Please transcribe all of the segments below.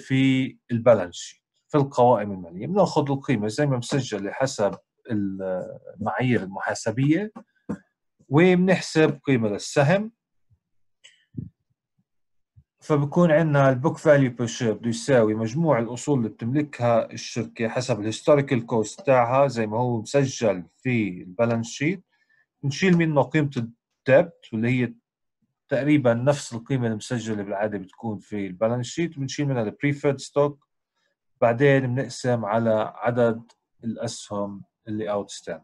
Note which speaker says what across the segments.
Speaker 1: في البالانس شيت في القوائم المالية. بناخذ القيمة زي ما مسجلة حسب المعايير المحاسبية وبنحسب قيمة للسهم. فبكون عندنا البوك فاليو بير شير بده يساوي مجموع الأصول اللي بتملكها الشركة حسب الهيستوريكال كوست تاعها زي ما هو مسجل في البالانس شيت. بنشيل منه قيمة الديبت واللي هي تقريبا نفس القيمة المسجلة بالعادة بتكون في البالانس شيت، بنشيل منها البريفيرد ستوك. بعدين بنقسم على عدد الأسهم اللي اوتستاند.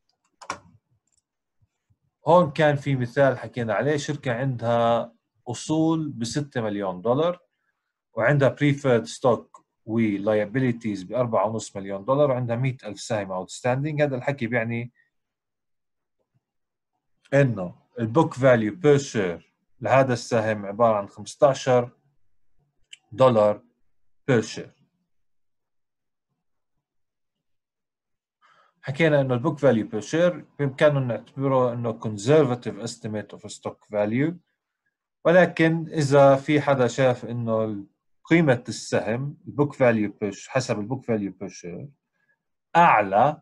Speaker 1: هون كان في مثال حكينا عليه، شركة عندها أصول ب6 مليون دولار وعندها بريفيرد ستوك ولايبيليتيز ب4.5 مليون دولار وعندها 100,000 سهم اوتستاندينج. هذا الحكي بيعني انه البوك فاليو بير شير لهذا السهم عبارة عن $15 بير شير. حكينا انه البوك فاليو بير شير بامكاننا نعتبره انه conservative estimate of stock value، ولكن اذا في حدا شاف انه قيمة السهم البوك فاليو حسب البوك فاليو بير شير اعلى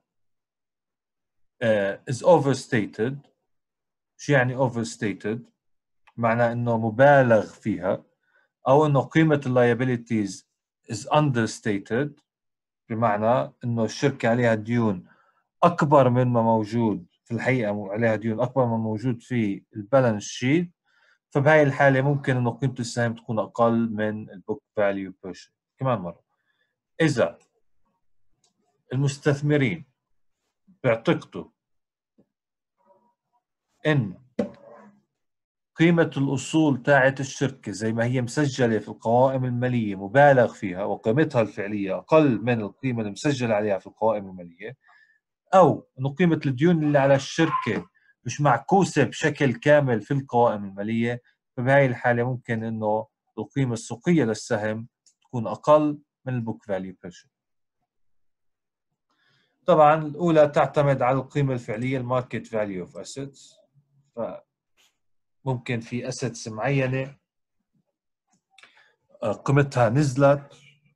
Speaker 1: is overstated. شو يعني overstated؟ معناه انه مبالغ فيها، او انه قيمة اللايبيليتيز is understated، بمعنى انه الشركة عليها ديون اكبر من ما موجود في الحقيقة، عليها ديون اكبر من موجود في البالانس شيت. فبهاي الحالة ممكن انه قيمة السهم تكون اقل من البوك فاليو بير شير. كمان مرة، اذا المستثمرين بيعتقدوا ان قيمة الأصول تاعت الشركة زي ما هي مسجلة في القوائم المالية مبالغ فيها وقيمتها الفعلية أقل من القيمة المسجلة عليها في القوائم المالية، أو إنه قيمة الديون اللي على الشركة مش معكوسة بشكل كامل في القوائم المالية، فبهاي الحالة ممكن إنه القيمة السوقية للسهم تكون أقل من البوك فاليو بير شير. طبعا الأولى تعتمد على القيمة الفعلية الماركت فاليو اوف اسيتس. ممكن في اسيتس معينة قيمتها نزلت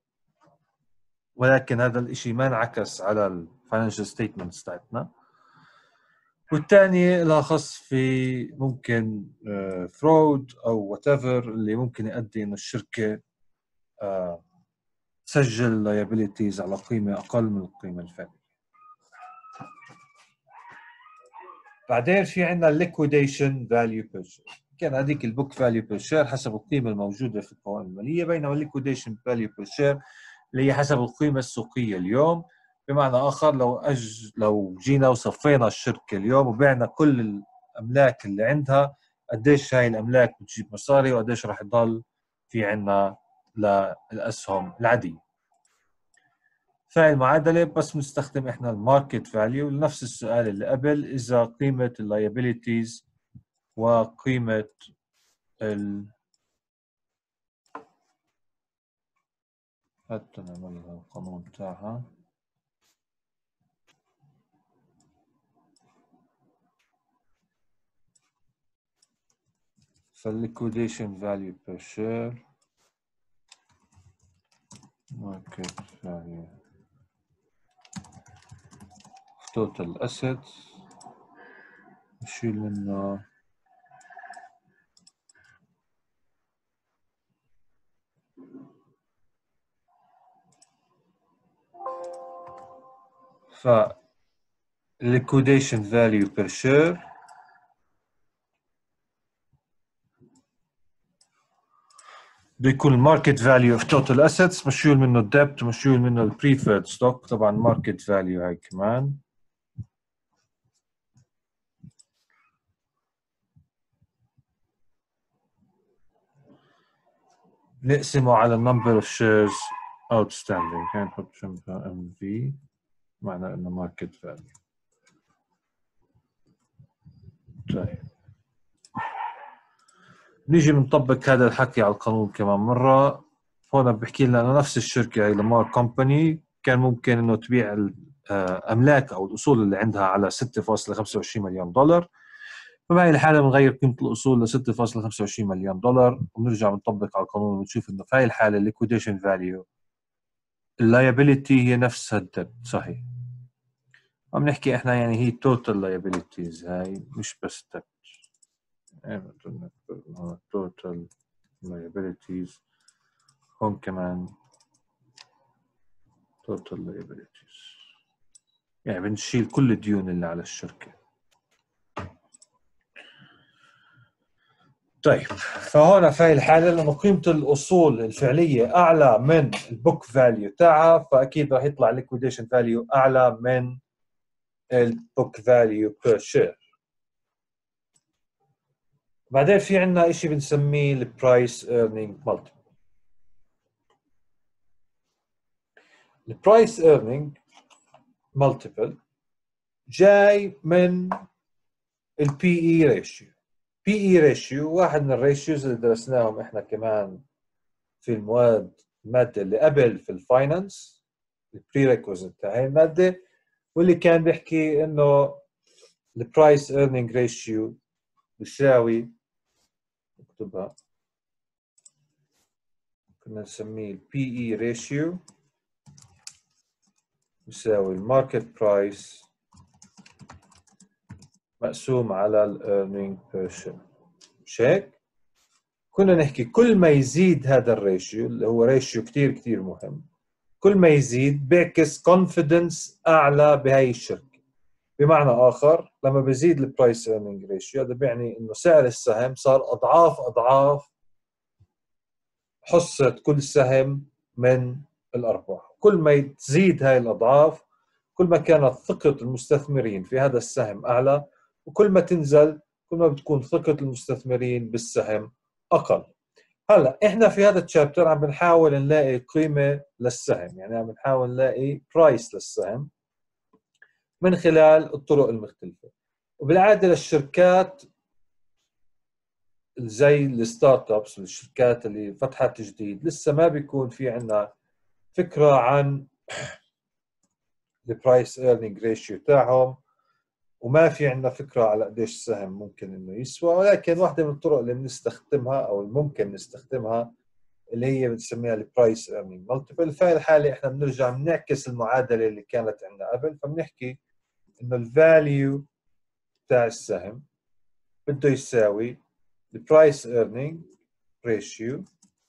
Speaker 1: ولكن هذا الاشي ما انعكس على الفاينانشال ستيتمنتس تاعتنا. والثاني لها خص في ممكن فرود او وات ايفر اللي ممكن يؤدي انه الشركة تسجل liabilities على قيمة اقل من القيمة الفعلية. بعدين في عندنا liquidation value per share. كان هذيك البوك فاليو بير شير حسب القيمة الموجودة في القوائم المالية، بينما liquidation value per share اللي هي حسب القيمة السوقية اليوم. بمعنى آخر لو جينا وصفينا الشركة اليوم وبعنا كل الأملاك اللي عندها، قديش هاي الأملاك بتجيب مصاري وقديش راح يضل في عنا للأسهم العادية. فهي المعادلة بس بنستخدم إحنا الماركت فاليو لنفس السؤال اللي قبل، إذا قيمة اللايبيليتيز وقيمة حتى نعملها القانون بتاعها. فالliquidation value per share market value total assets نشيل منه liquidation value per share بيكون الماركت فاليو اوف توتال اسيتس مشيول منه الديبت ومشيول منه البريفيرد ستوك. طبعا ماركت فاليو هاي كمان نقسمه على النمبر اوف شيرز اوتستاندينج. هاي نحط جنبها ام في معنى انه ماركت فاليو. طيب نيجي بنطبق هذا الحكي على القانون كمان مرة. هون بحكي لنا انه نفس الشركة هي لمار كومباني كان ممكن انه تبيع الاملاك او الاصول اللي عندها على $6.25 مليون، فبهي الحالة بنغير قيمة الأصول ل 6.25 مليون دولار، وبنرجع بنطبق على القانون ونشوف إنه في هاي الحالة liquidation value اللايبيليتي هي نفسها الدبت. صحيح، عم نحكي احنا يعني هي total liabilities، هاي مش بس debt. total liabilities، هون كمان total liabilities، يعني بنشيل كل الديون اللي على الشركة. طيب، فهون في هاي الحالة لما قيمة الأصول الفعلية أعلى من البوك فاليو تاعها، فأكيد راح يطلع liquidation value أعلى من البوك فاليو بير شير. بعدين في عندنا شيء بنسميه البرايس ايرنينج مالتيبل. البرايس ايرنينج مالتيبل جاي من البي اي ريشيو. بي اي ريشيو واحد من الريشيوز اللي درسناهم احنا كمان في المادة اللي قبل في الفاينانس، البريريكوزيت تاع هاي المادة، واللي كان بيحكي انه البرايس ايرنينج ريشيو بيساوي، نكتبها، كنا نسميه البي اي ريشيو بيساوي الماركت برايس مقسوم على الايرنينج بير شير. مش هيك؟ كنا نحكي كل ما يزيد هذا الريشيو اللي هو ريشيو كتير كتير مهم، كل ما يزيد بيعكس كونفيدنس اعلى بهاي الشركه. بمعنى اخر، لما بيزيد البرايس ايرنينج ريشيو هذا بيعني انه سعر السهم صار اضعاف اضعاف حصه كل سهم من الارباح. كل ما تزيد هاي الاضعاف كل ما كانت ثقه المستثمرين في هذا السهم اعلى، وكل ما تنزل كل ما بتكون ثقه المستثمرين بالسهم اقل. هلا احنا في هذا التشابتر عم بنحاول نلاقي قيمه للسهم، يعني عم بنحاول نلاقي برايس للسهم من خلال الطرق المختلفه. وبالعاده للشركات زي الستارت ابس والشركات اللي فتحت جديد لسه ما بيكون في عندنا فكره عن البرايس ايرنينج ريشيو تاعهم، وما في عندنا فكره على قديش السهم ممكن انه يسوى. ولكن واحده من الطرق اللي بنستخدمها او ممكن نستخدمها اللي هي بنسميها البرايس ايرنينج مالتيبل. في الحاله احنا بنرجع بنعكس المعادله اللي كانت عندنا قبل، فبنحكي انه الفاليو تاع السهم بده يساوي البرايس ايرنينج ريشيو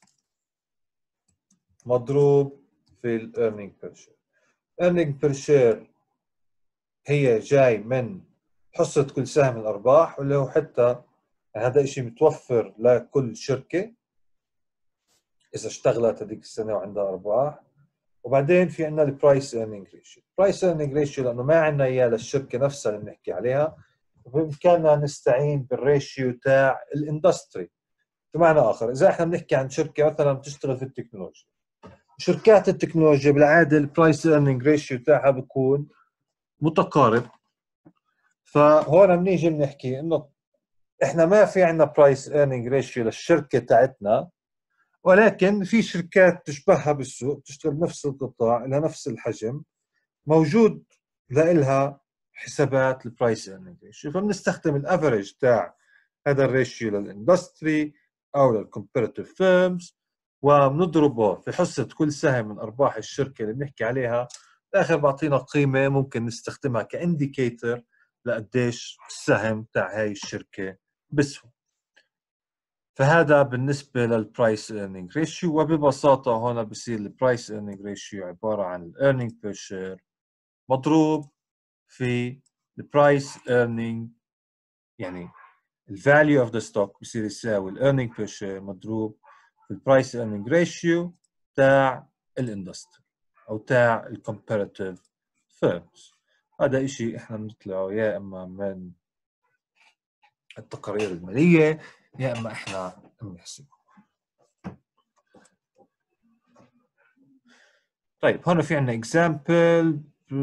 Speaker 1: مضروب في الايرنينج بير شير. ايرنينج بير شير هي جاي من حصه كل سهم الارباح، واللي هو حتى هذا الشيء متوفر لكل شركه اذا اشتغلت هذيك السنه وعندها ارباح. وبعدين في عندنا البرايس ايرنينج ريشيو. البرايس ايرنينج ريشيو لانه ما عندنا اياه للشركه نفسها اللي بنحكي عليها، بامكاننا نستعين بالريشيو تاع الاندستري. بمعنى اخر، اذا احنا بنحكي عن شركه مثلا بتشتغل في التكنولوجيا، شركات التكنولوجيا بالعاده البرايس ايرنينج ريشيو تاعها بيكون متقارب. فهون بنيجي بنحكي انه احنا ما في عندنا برايس ايرنينج ريشيو للشركه تاعتنا، ولكن في شركات تشبهها بالسوق تشتغل بنفس القطاع لها نفس الحجم، موجود لها حسابات البرايس ايرنينج ريشيو. فبنستخدم الافريج تاع هذا الريشيو للاندستري او للكومبيرتيف فيرمز، وبنضربه في حصه كل سهم من ارباح الشركه اللي بنحكي عليها. بالاخر بعطينا قيمه ممكن نستخدمها كانديكيتر لقديش السهم تاع هاي الشركه بسوى. فهذا بالنسبة للبرايس ايرنينج ريشيو. وببساطة هون بصير البرايس ايرنينج ريشيو عبارة عن الايرنينج بير شير مضروب في البرايس ايرنينج، يعني الفاليو اوف ذا ستوك بصير يساوي الايرنينج بير شير مضروب في البرايس ايرنينج ريشيو تاع الاندستري او تاع الكومباراتيف فيرمز. هذا إشي احنا بنطلعه يا اما من التقارير المالية يا اما احنا بنحسبه. طيب هون في عندنا اكزامبل.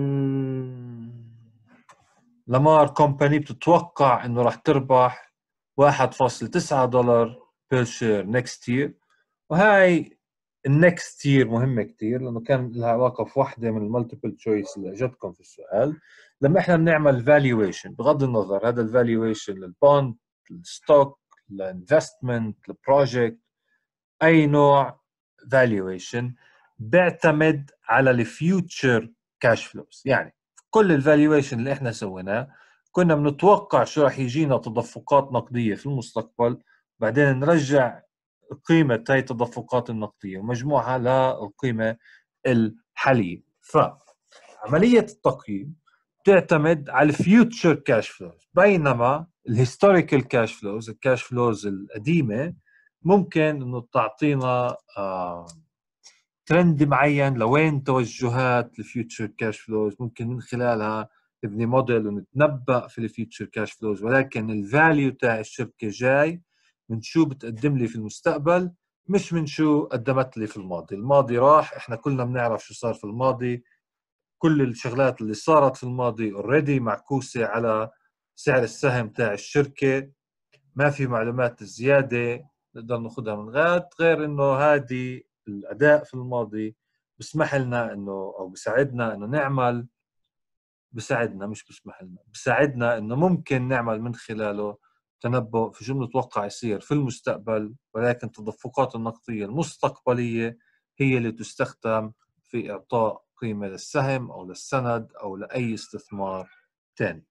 Speaker 1: لامار كومباني بتتوقع انه راح تربح 1.9 دولار بير شير نكست يير، وهاي النكست تير مهمه كثير لانه كان لها علاقه في واحده من المالتيبل تشويس اللي اجتكم في السؤال. لما احنا بنعمل فالويشن، بغض النظر هذا الفالويشن للبوند، للستوك، للانفستمنت، للبروجكت، اي نوع فالويشن بيعتمد على الفيوتشر كاش فلوز. يعني كل الفالويشن اللي احنا سويناه كنا بنتوقع شو راح يجينا تدفقات نقديه في المستقبل، بعدين نرجع قيمه هاي التدفقات النقديه ومجموعها للقيمه الحاليه. فعمليه التقييم تعتمد على الفيوتشر كاش فلوز، بينما الهيستوريكال كاش فلوز، الكاش فلوز القديمه، ممكن انه تعطينا ترند معين لوين توجهات الفيوتشر كاش فلوز، ممكن من خلالها نبني موديل ونتنبأ في الفيوتشر كاش فلوز. ولكن الفاليو تاع الشركه جاي من شو بتقدم لي في المستقبل، مش من شو قدمت لي في الماضي. الماضي راح، احنا كلنا بنعرف شو صار في الماضي، كل الشغلات اللي صارت في الماضي اوريدي معكوسه على سعر السهم تاع الشركه، ما في معلومات زياده نقدر ناخذها من غاد، غير انه هذه الاداء في الماضي بسمح لنا انه، او بساعدنا انه نعمل، بساعدنا مش بسمح لنا، بساعدنا انه ممكن نعمل من خلاله تنبؤ في شو بنتوقع يصير في المستقبل. ولكن التدفقات النقديه المستقبليه هي اللي تستخدم في اعطاء قيمه للسهم او للسند او لاي استثمار ثاني.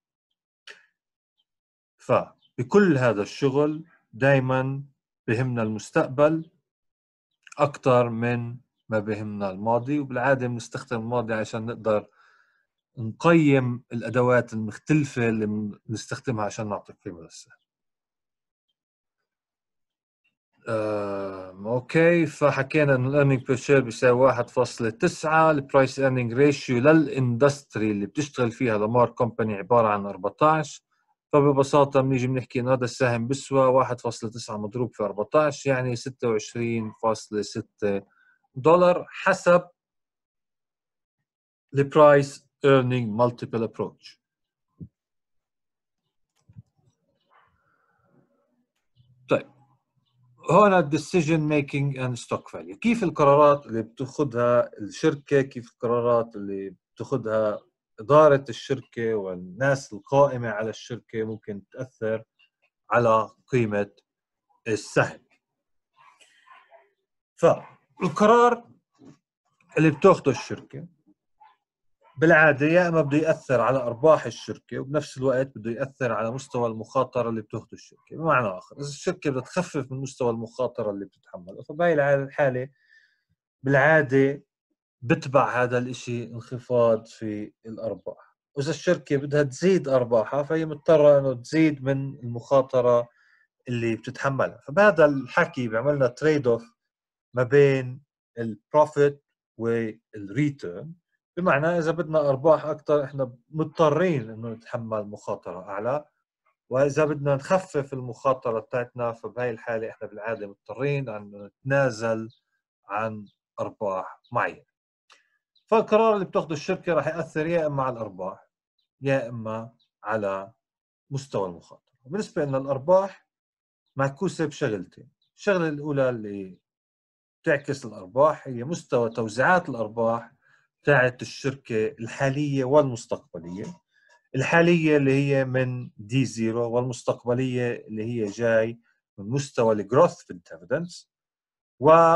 Speaker 1: فبكل هذا الشغل دائما بهمنا المستقبل أكثر من ما بهمنا الماضي، وبالعادة بنستخدم الماضي عشان نقدر نقيم الأدوات المختلفة اللي بنستخدمها عشان نعطي قيمة للسهم. اوكي، فحكينا انه الايرنينج بير شير بيساوي 1.9، البرايس ايرنينج ريشيو للاندستري اللي بتشتغل فيها لمار كومباني عباره عن 14. فببساطه بنيجي بنحكي انه هذا السهم بيسوى 1.9 مضروب في 14 يعني 26.6 دولار حسب البرايس ايرنينج مالتيبل ابروتش. طيب هون الديسيجن ميكينج اند ستوك فاليو، كيف القرارات اللي بتاخذها الشركه، كيف القرارات اللي بتاخذها اداره الشركه والناس القائمه على الشركه ممكن تاثر على قيمه السهم. فالقرار اللي بتاخذه الشركه بالعاده يا اما بده ياثر على ارباح الشركه، وبنفس الوقت بده ياثر على مستوى المخاطره اللي بتاخذه الشركه. بمعنى اخر، اذا الشركه بدها تخفف من مستوى المخاطره اللي بتتحمله، فبهي الحاله بالعاده بتبع هذا الاشي انخفاض في الارباح. واذا الشركه بدها تزيد ارباحها فهي مضطره انه تزيد من المخاطره اللي بتتحملها. فبهذا الحكي بيعملنا تريد اوف ما بين البروفيت والريتيرن، بمعنى اذا بدنا ارباح اكثر احنا مضطرين انه نتحمل مخاطره اعلى، واذا بدنا نخفف المخاطره بتاعتنا فبهي الحاله احنا بالعاده مضطرين ان نتنازل عن ارباح معينه. فالقرار اللي بتاخذه الشركه راح ياثر يا اما على الارباح يا اما على مستوى المخاطره. بالنسبه لنا الارباح معكوسه بشغلتين. الشغله الاولى اللي بتعكس الارباح هي مستوى توزيعات الارباح تاعت الشركه الحاليه والمستقبليه. الحاليه اللي هي من دي زيرو، والمستقبليه اللي هي جاي من مستوى الجروث في الديفيدنس. و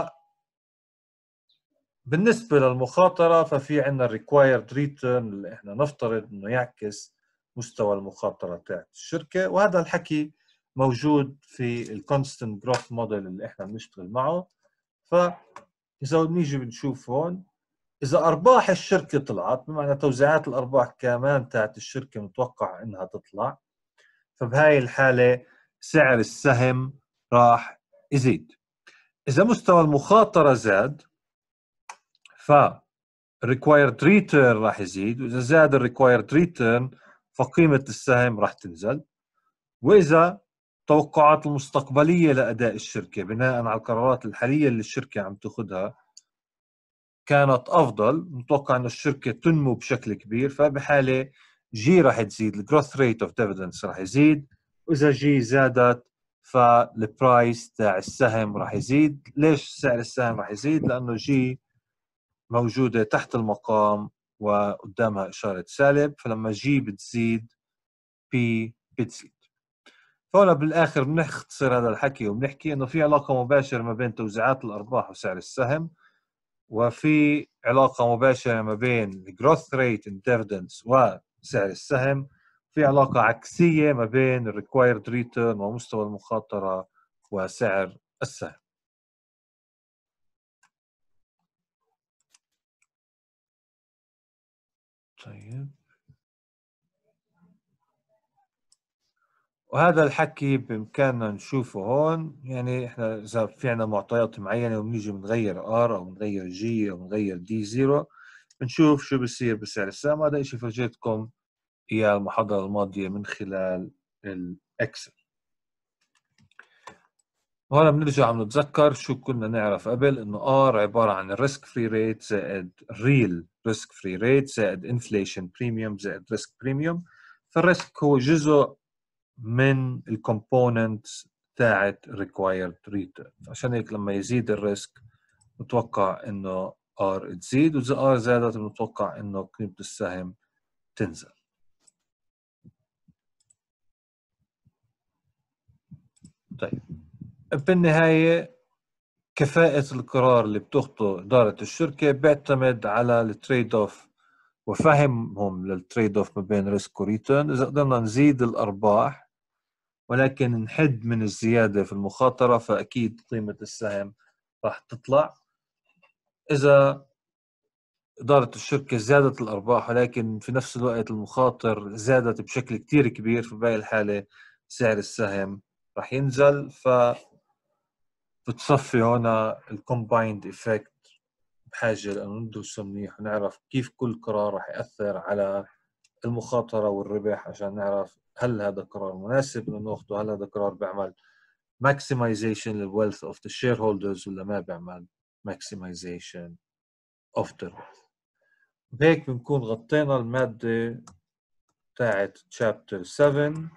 Speaker 1: بالنسبة للمخاطرة ففي عندنا required return اللي احنا نفترض انه يعكس مستوى المخاطرة تاعت الشركة، وهذا الحكي موجود في الكونستنت جروث موديل اللي احنا بنشتغل معه. فإذا بنيجي بنشوف هون، إذا أرباح الشركة طلعت، بمعنى توزيعات الأرباح كمان تاعت الشركة متوقع إنها تطلع، فبهاي الحالة سعر السهم راح يزيد. إذا مستوى المخاطرة زاد ف required return راح يزيد، وإذا زاد required return فقيمة السهم راح تنزل. وإذا توقعات المستقبلية لأداء الشركة بناء على القرارات الحالية اللي الشركة عم تاخذها كانت أفضل، نتوقع أن الشركة تنمو بشكل كبير، فبحالة جي راح تزيد، الجروث ريت اوف ديفيدنس راح يزيد. وإذا جي زادت فالبرايس تاع السهم راح يزيد. ليش سعر السهم راح يزيد؟ لأنه جي موجودة تحت المقام وقدامها إشارة سالب، فلما جي بتزيد بي بتزيد. فهنا بالآخر بنختصر هذا الحكي وبنحكي إنه في علاقة مباشرة ما بين توزيعات الأرباح وسعر السهم، وفي علاقة مباشرة ما بين الجروث ريت ان dividends وسعر السهم، في علاقة عكسية ما بين الريكوايرد ريتيرن ومستوى المخاطرة وسعر السهم. طيب، وهذا الحكي بإمكاننا نشوفه هون. يعني إحنا إذا في عنا معطيات معينة وبنيجي بنغير R أو بنغير G أو بنغير D0، بنشوف شو بصير بسعر السهم. هذا إشي فرجيتكم إياه المحاضرة الماضية من خلال الإكسل. وهنا بنرجع بنتذكر شو كنا نعرف قبل، إنه R عبارة عن الريسك فري ريت زائد ريل ريسك فري ريت زائد انفليشن بريميوم زائد ريسك بريميوم. فالريسك هو جزء من الكومبوننتس تاعت required return، عشان هيك لما يزيد الريسك نتوقع انه R تزيد، واذا R زادت بنتوقع انه قيمة السهم تنزل. طيب، بالنهاية كفاءة القرار اللي بتاخده إدارة الشركة بيعتمد على التريد اوف وفهمهم للتريد اوف ما بين ريسك وريتيرن. إذا قدرنا نزيد الأرباح ولكن نحد من الزيادة في المخاطرة، فأكيد قيمة السهم راح تطلع. إذا إدارة الشركة زادت الأرباح ولكن في نفس الوقت المخاطر زادت بشكل كتير كبير، في باقي الحالة سعر السهم راح ينزل. بتصفي هنا الكومبايند إفكت، بحاجة لأنه ندرسه منيح ونعرف كيف كل قرار راح يأثر على المخاطرة والربح، عشان نعرف هل هذا قرار مناسب إنه ناخده، هل هذا قرار بيعمل maximization للwealth of the shareholders ولا ما بيعمل maximization of the wealth. بهيك بنكون غطينا المادة بتاعت chapter 7،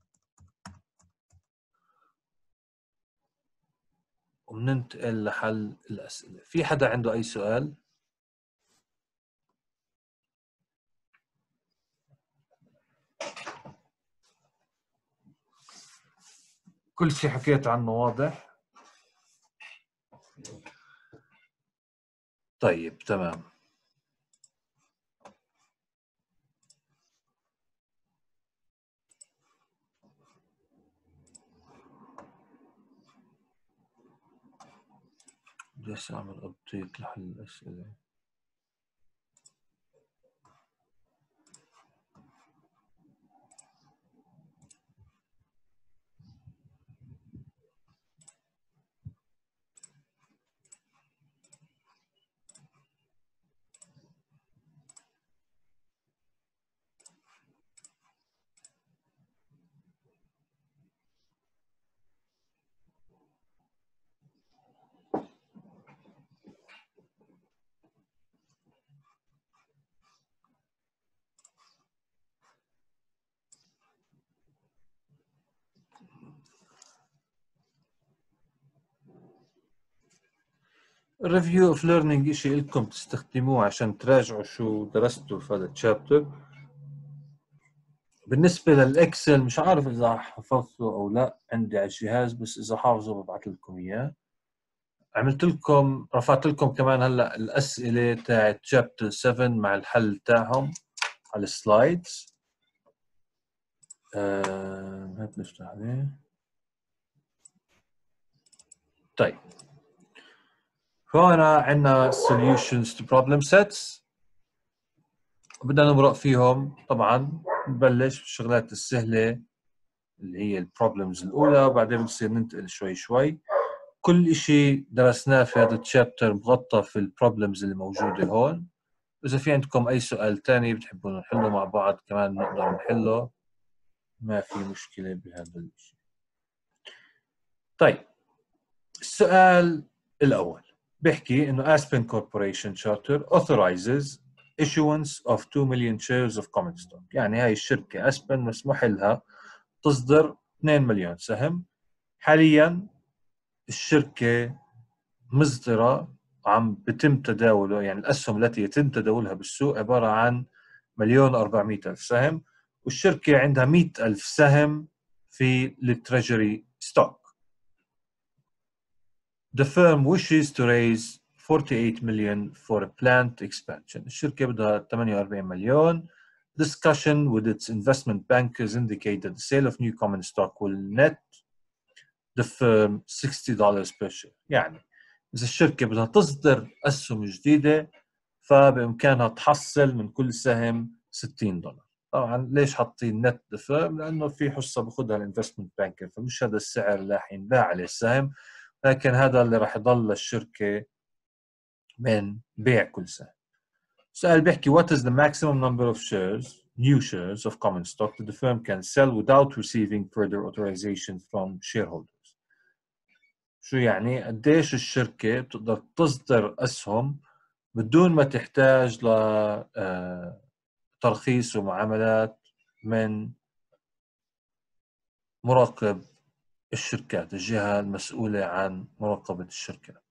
Speaker 1: وبننتقل لحل الأسئلة. في حدا عنده أي سؤال؟ كل شيء حكيت عنه واضح؟ طيب تمام. بدي أعمل أبديت لحل الأسئلة. الريفيو اوف ليرنينج اشي لكم تستخدموه عشان تراجعوا شو درستوا في هذا الشابتر. بالنسبة للإكسل مش عارف إذا حفظته أو لا عندي على الجهاز، بس إذا حافظه ببعث لكم إياه. عملت لكم رفعت لكم كمان هلا الأسئلة تاعت شابتر 7 مع الحل تاعهم على السلايدز. هات نفتح عليه. طيب، هنا عندنا solutions to problem sets، بدنا نمرق فيهم. طبعا نبلش بالشغلات السهلة اللي هي البروبلمز الأولى، وبعدين بنصير ننتقل شوي شوي. كل إشي درسناه في هذا الشابتر مغطى في البروبلمز اللي موجودة هون. إذا في عندكم أي سؤال تاني بتحبون نحله مع بعض كمان نقدر نحله، ما في مشكلة بهذا الشيء. طيب، السؤال الأول بيحكي إنه Aspen Corporation Charter authorizes issuance of 2 million shares of common stock. يعني هاي الشركة أسبن مسموح لها تصدر 2 مليون سهم حاليا الشركة مصدرة عم بتم تداوله، يعني الأسهم التي يتم تداولها بالسوق عبارة عن 1,400,000 سهم، والشركة عندها 100,000 سهم في التريجري ستوك. The firm wishes to raise 48 million for a planned expansion. الشركة بدها 48 مليون. Discussion with its investment bankers indicate that the sale of new common stock will net the firm $60 per share. يعني إذا الشركة بدها تصدر أسهم جديدة فبإمكانها تحصل من كل سهم $60. طبعا ليش حاطين نت ذا فيرم؟ لأنه في حصة باخذها الانفستمنت بانكر، فمش هذا السعر اللي راح ينباع عليه السهم، لكن هذا اللي راح يضل للشركة من بيع كل سهم. سؤال بيحكي what is the maximum number of new shares of common stock that the firm can sell without receiving further authorization from shareholders. شو يعني قديش الشركة بتقدر تصدر أسهم بدون ما تحتاج ل ترخيص ومعاملات من مراقب الشركات، الجهة المسؤولة عن مراقبة الشركات.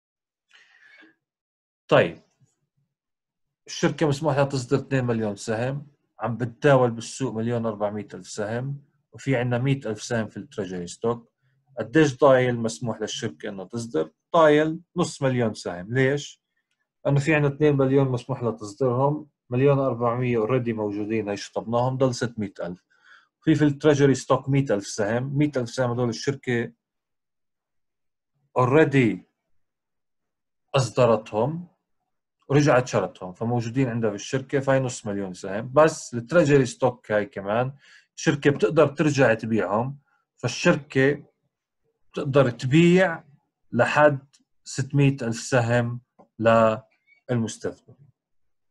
Speaker 1: طيب الشركة مسموح لها تصدر 2 مليون سهم، عم بتداول بالسوق 1,400,000 سهم، وفي عندنا 100,000 سهم في التريجري ستوك. قديش ضايل مسموح للشركة انها تصدر؟ ضايل نص مليون سهم. ليش؟ لانه في عندنا 2 مليون مسموح لها تصدرهم، 1,400,000 اوريدي موجودين هي شطبناهم، ضل 600,000. في التريجري ستوك 100,000 سهم، 100,000 سهم هذول الشركة اوريدي اصدرتهم ورجعت شرتهم، فموجودين عندها في الشركه، فهي نص مليون سهم. بس التريجري ستوك هاي كمان الشركه بتقدر ترجع تبيعهم، فالشركه بتقدر تبيع لحد 600,000 سهم للمستثمر.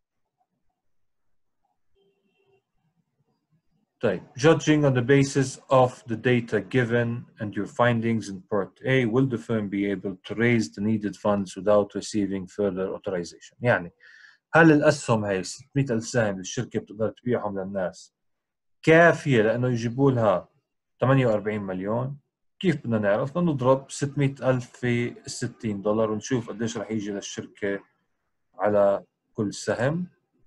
Speaker 1: طيب judging on the basis of the data given and your findings in part A, will the firm be able to raise the needed funds without receiving further authorization؟ يعني هل الأسهم هي 600,000 سهم الشركة بتقدر تبيعهم للناس كافية لأنه يجيبوا لها 48 مليون؟ كيف بدنا نعرف؟ بدنا نضرب 600,000 في $60 ونشوف قديش رح يجي للشركة على كل سهم.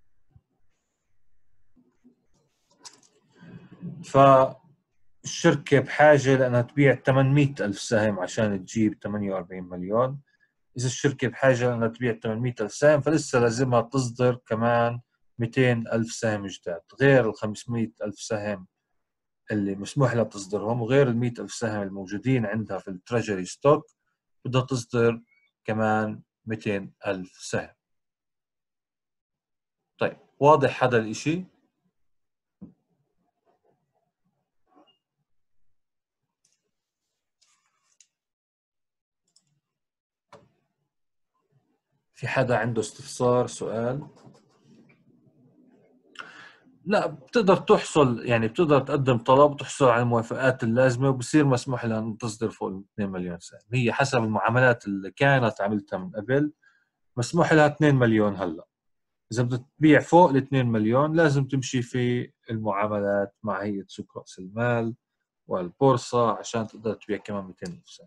Speaker 1: فالشركة بحاجة لأنها تبيع 800,000 سهم عشان تجيب 48 مليون. إذا الشركة بحاجة لأنها تبيع 800,000 سهم فلسه لازمها تصدر كمان 200,000 سهم جداد، غير ال 500,000 سهم اللي مسموح لها تصدرهم، وغير ال 100,000 سهم الموجودين عندها في التريجري ستوك بدها تصدر كمان 200,000 سهم. طيب واضح هذا الإشي؟ في حدا عنده استفسار سؤال؟ لا، بتقدر تحصل، يعني بتقدر تقدم طلب وتحصل على الموافقات اللازمة وبصير مسموح لها أن تصدر فوق ال 2 مليون سهم. هي حسب المعاملات اللي كانت عملتها من قبل مسموح لها 2 مليون. هلا إذا بدك تبيع فوق ال 2 مليون لازم تمشي في المعاملات مع هيئة سوق رأس المال والبورصة عشان تقدر تبيع كمان 200,000 سهم.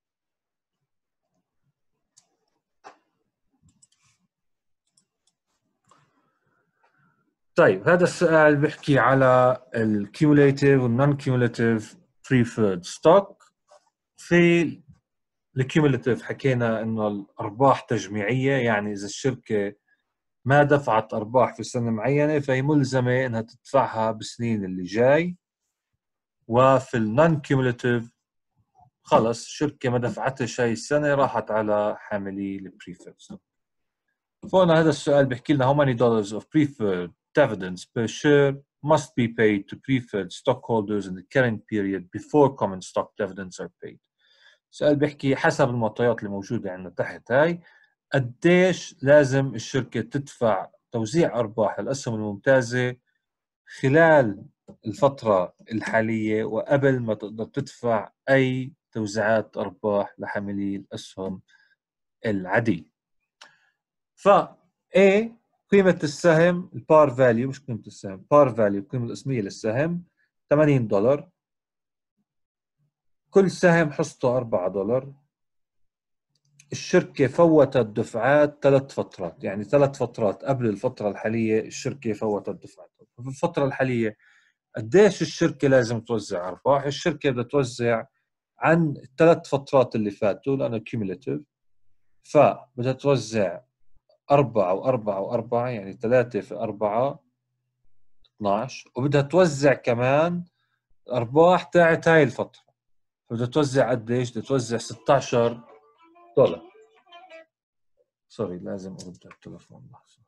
Speaker 1: طيب هذا السؤال بيحكي على الكيوميليتيف والنون كيوميليتيف بريفيرد ستوك. في الكيوميليتيف حكينا انه الارباح تجميعيه، يعني اذا الشركه ما دفعت ارباح في سنه معينه فهي ملزمه انها تدفعها بالسنين اللي جاي. وفي النون كيوميليتيف خلص الشركه ما دفعتش هاي السنه، راحت على حاملي البريفيرد ستوك. فهنا هذا السؤال بيحكي لنا how many dollars of preferred dividends per share must be paid to preferred stockholders in the current period before common stock dividends are paid. السؤال بيحكي حسب المعطيات اللي موجودة عندنا تحت هاي قديش لازم الشركة تدفع توزيع أرباح الأسهم الممتازة خلال الفترة الحالية وقبل ما تقدر تدفع أي توزيعات أرباح لحاملي الأسهم العادية. ف A قيمة السهم البار فاليو، مش قيمة السهم، بار فاليو القيمة الاسمية للسهم $80. كل سهم حصته $4. الشركة فوتت دفعات 3 فترات، يعني 3 فترات قبل الفترة الحالية الشركة فوتت دفعات. في الفترة الحالية قديش الشركة لازم توزع أرباح؟ الشركة بدها توزع عن ال3 فترات اللي فاتوا لأنه كيميليتيف، فبدها توزع 4 و4 و4، يعني 3 في 4 12، وبدها توزع كمان الأرباح تاعت هاي الفترة. بدها توزع قديش؟ بدها توزع $16. سوري لازم أرد على التلفون لحظة.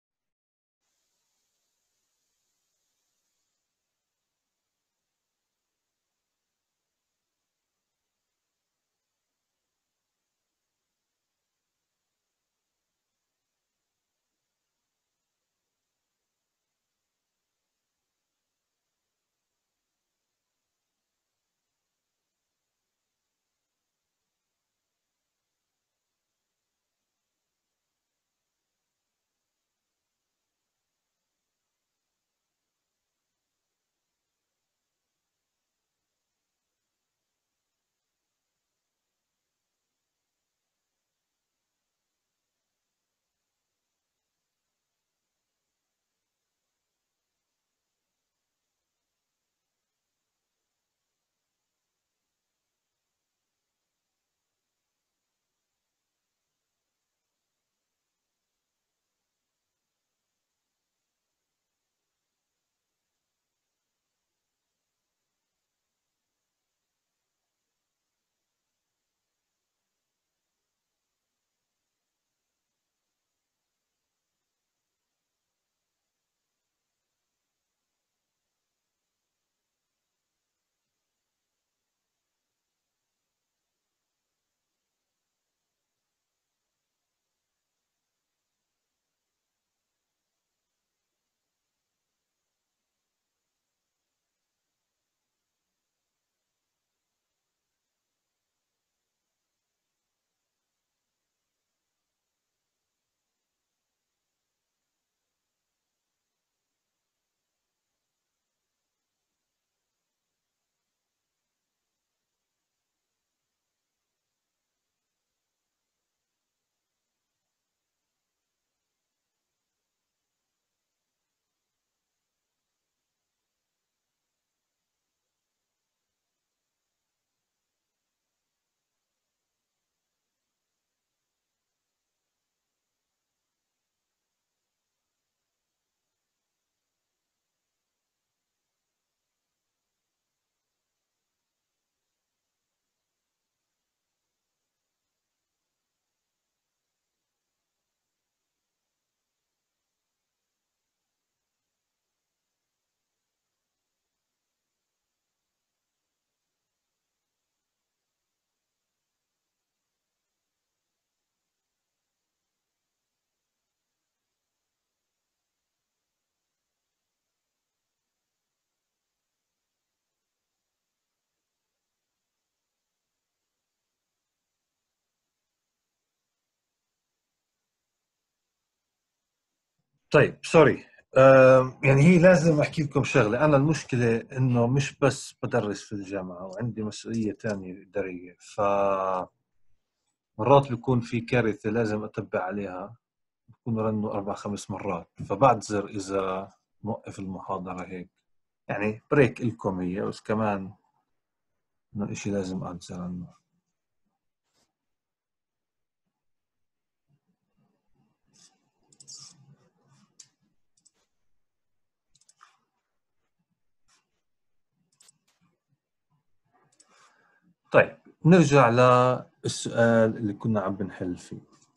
Speaker 1: طيب سوري. يعني هي لازم أحكي لكم شغلة. أنا المشكلة إنه مش بس بدرس في الجامعة وعندي مسؤولية تانية إدارية، فمرات بيكون في كارثة لازم أتبع عليها، بكون رنوا 4 5 مرات، فبعتذر إذا موقف المحاضرة هيك. يعني بريك إلكم هي، بس كمان إنه إشي لازم أعتذر عنه. طيب نرجع للسؤال اللي كنا عم بنحل فيه.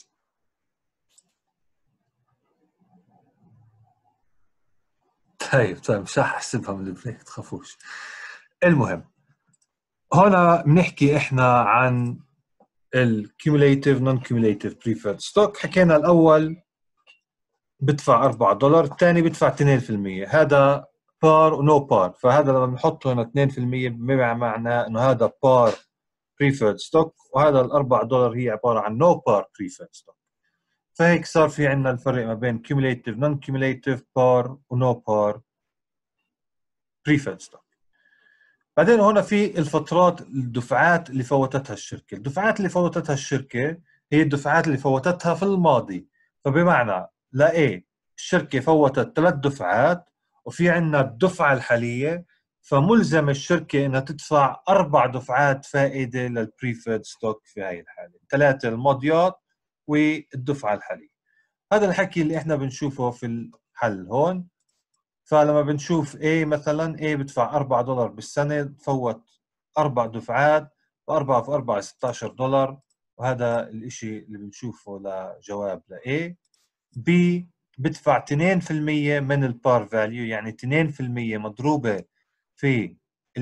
Speaker 1: طيب مش رح احسبها من البريك تخافوش. المهم هون بنحكي احنا عن الكيوميليتيف نون كيوميليتيف بريفيرد ستوك. حكينا الاول بدفع $4، الثاني بدفع 2%. هذا بار ونو بار، فهذا لما بنحطه هنا 2% بما معناه انه هذا بار بريفيرد ستوك، وهذا $4 هي عباره عن نو بار بريفيرد ستوك. فهيك صار في عندنا الفرق ما بين كيوميليتيف نون كيوميليتيف بار ونو بار بريفيرد ستوك. بعدين هنا في الفترات الدفعات اللي فوتتها الشركة. الدفعات اللي فوتتها الشركة هي الدفعات اللي فوتتها في الماضي. فبمعنى لا إيه، الشركة فوتت 3 دفعات وفي عندنا الدفعة الحالية، فملزم الشركة انها تدفع 4 دفعات فائدة للبريفيرد ستوك في هاي الحالة، 3 الماضيات والدفعة الحالية. هذا الحكي اللي احنا بنشوفه في الحل هون. فلما بنشوف A مثلا، A بدفع $4 بالسنة، فوت 4 دفعات، و4 في 4 $16، وهذا الاشي اللي بنشوفه لجواب ل A. B بدفع 2% من البار فاليو، يعني 2% مضروبة في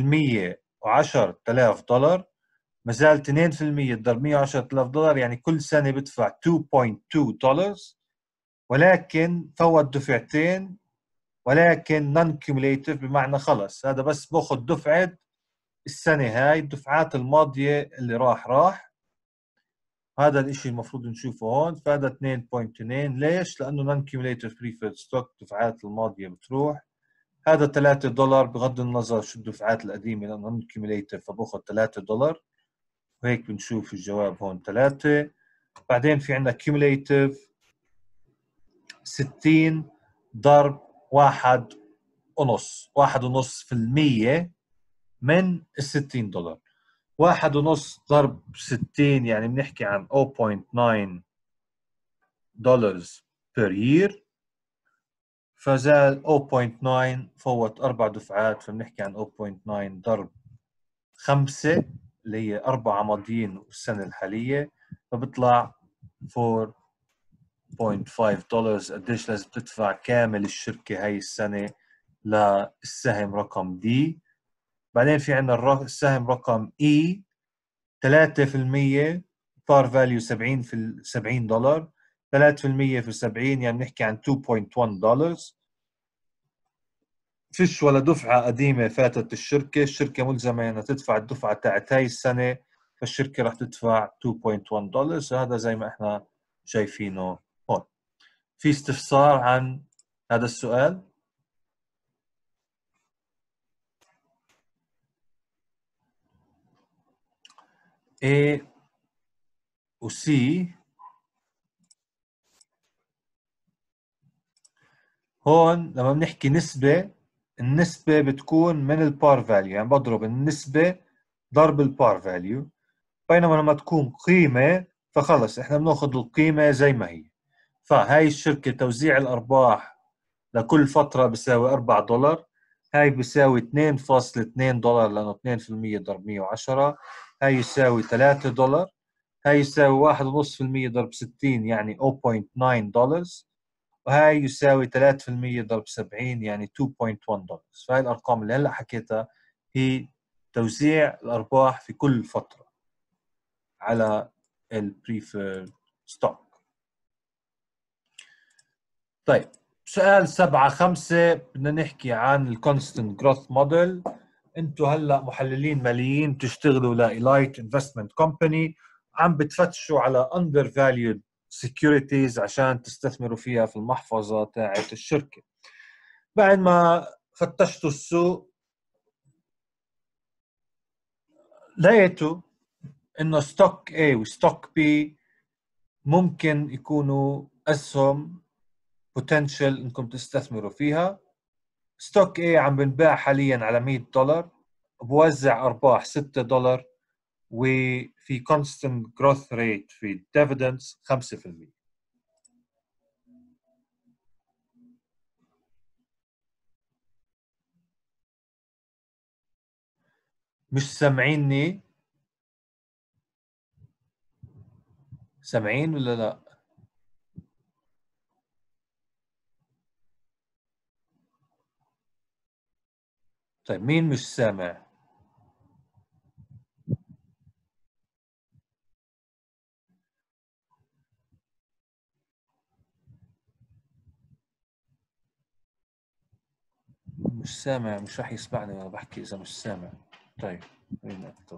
Speaker 1: $110,000، مازال 2% تضرب $110,000 يعني كل سنة بدفع $2.2، ولكن فوت دفعتين، ولكن نون كيوميليتيف، بمعنى خلص هذا بس باخذ دفعة السنة هاي، الدفعات الماضية اللي راح. هذا الاشي المفروض نشوفه هون. فهذا 2.2. ليش؟ لأنه نون كيوميليتيف بريفيرد ستوك، الدفعات الماضية بتروح. هذا $3 بغض النظر شو الدفعات القديمة، لأنه نون كيوميليتيف فباخذ $3، وهيك بنشوف الجواب هون 3. بعدين في عندنا كيوميليتيف 60 ضرب 1.5% من $60. 1.5 ضرب 60 يعني بنحكي عن 0.9 دولارز per year. فزال 0.9 فوت 4 دفعات، فبنحكي عن 0.9 ضرب 5 اللي هي 4 ماضيين والسنة الحالية، فبيطلع 4.5 دولار. قديش لازم تدفع كامل الشركة هاي السنة للسهم رقم دي. بعدين في عندنا السهم رقم E 3%، بار فاليو 70 في $70، 3% في 70 يعني بنحكي عن $2.1. فيش ولا دفعة قديمة فاتت الشركة ملزمة انها تدفع الدفعة تاعت هاي السنة، فالشركة راح تدفع $2.1. هذا زي ما احنا شايفينه هون. في استفسار عن هذا السؤال؟ A و C هون لما بنحكي نسبة، النسبة بتكون من البار فاليو، يعني بضرب النسبة ضرب البار فاليو. بينما لما تكون قيمة فخلص احنا بناخذ القيمة زي ما هي. فهاي الشركة توزيع الأرباح لكل فترة بيساوي $4، هاي بيساوي $2.2 لأنه 2% ضرب 110، هاي يساوي $3، هاي يساوي 1.5% ضرب 60 يعني 0.9 دولار، وهاي يساوي 3% ضرب 70 يعني 2.1 دولار. فهاي الأرقام اللي هلأ حكيتها هي توزيع الأرباح في كل فترة على البريفيرد ستوك. طيب سؤال 7.5 بدنا نحكي عن الكونستنت جروث موديل. انتم هلا محللين ماليين بتشتغلوا لإلايت انفستمنت كومباني، عم بتفتشوا على اندر فاليود سكيورتيز عشان تستثمروا فيها في المحفظة تاعت الشركة. بعد ما فتشتوا السوق لقيتوا انه ستوك A وستوك B ممكن يكونوا اسهم بوتنشل انكم تستثمروا فيها. ستوك A عم بنباع حاليا على $100، بوزع ارباح $6، وفي constant growth rate في dividends 5%. مش سامعيني؟ سامعين ولا لا؟ طيب مين مش سامع؟ مش سامع، مش راح يسمعني وانا بحكي اذا مش سامع. طيب خلينا اكتب.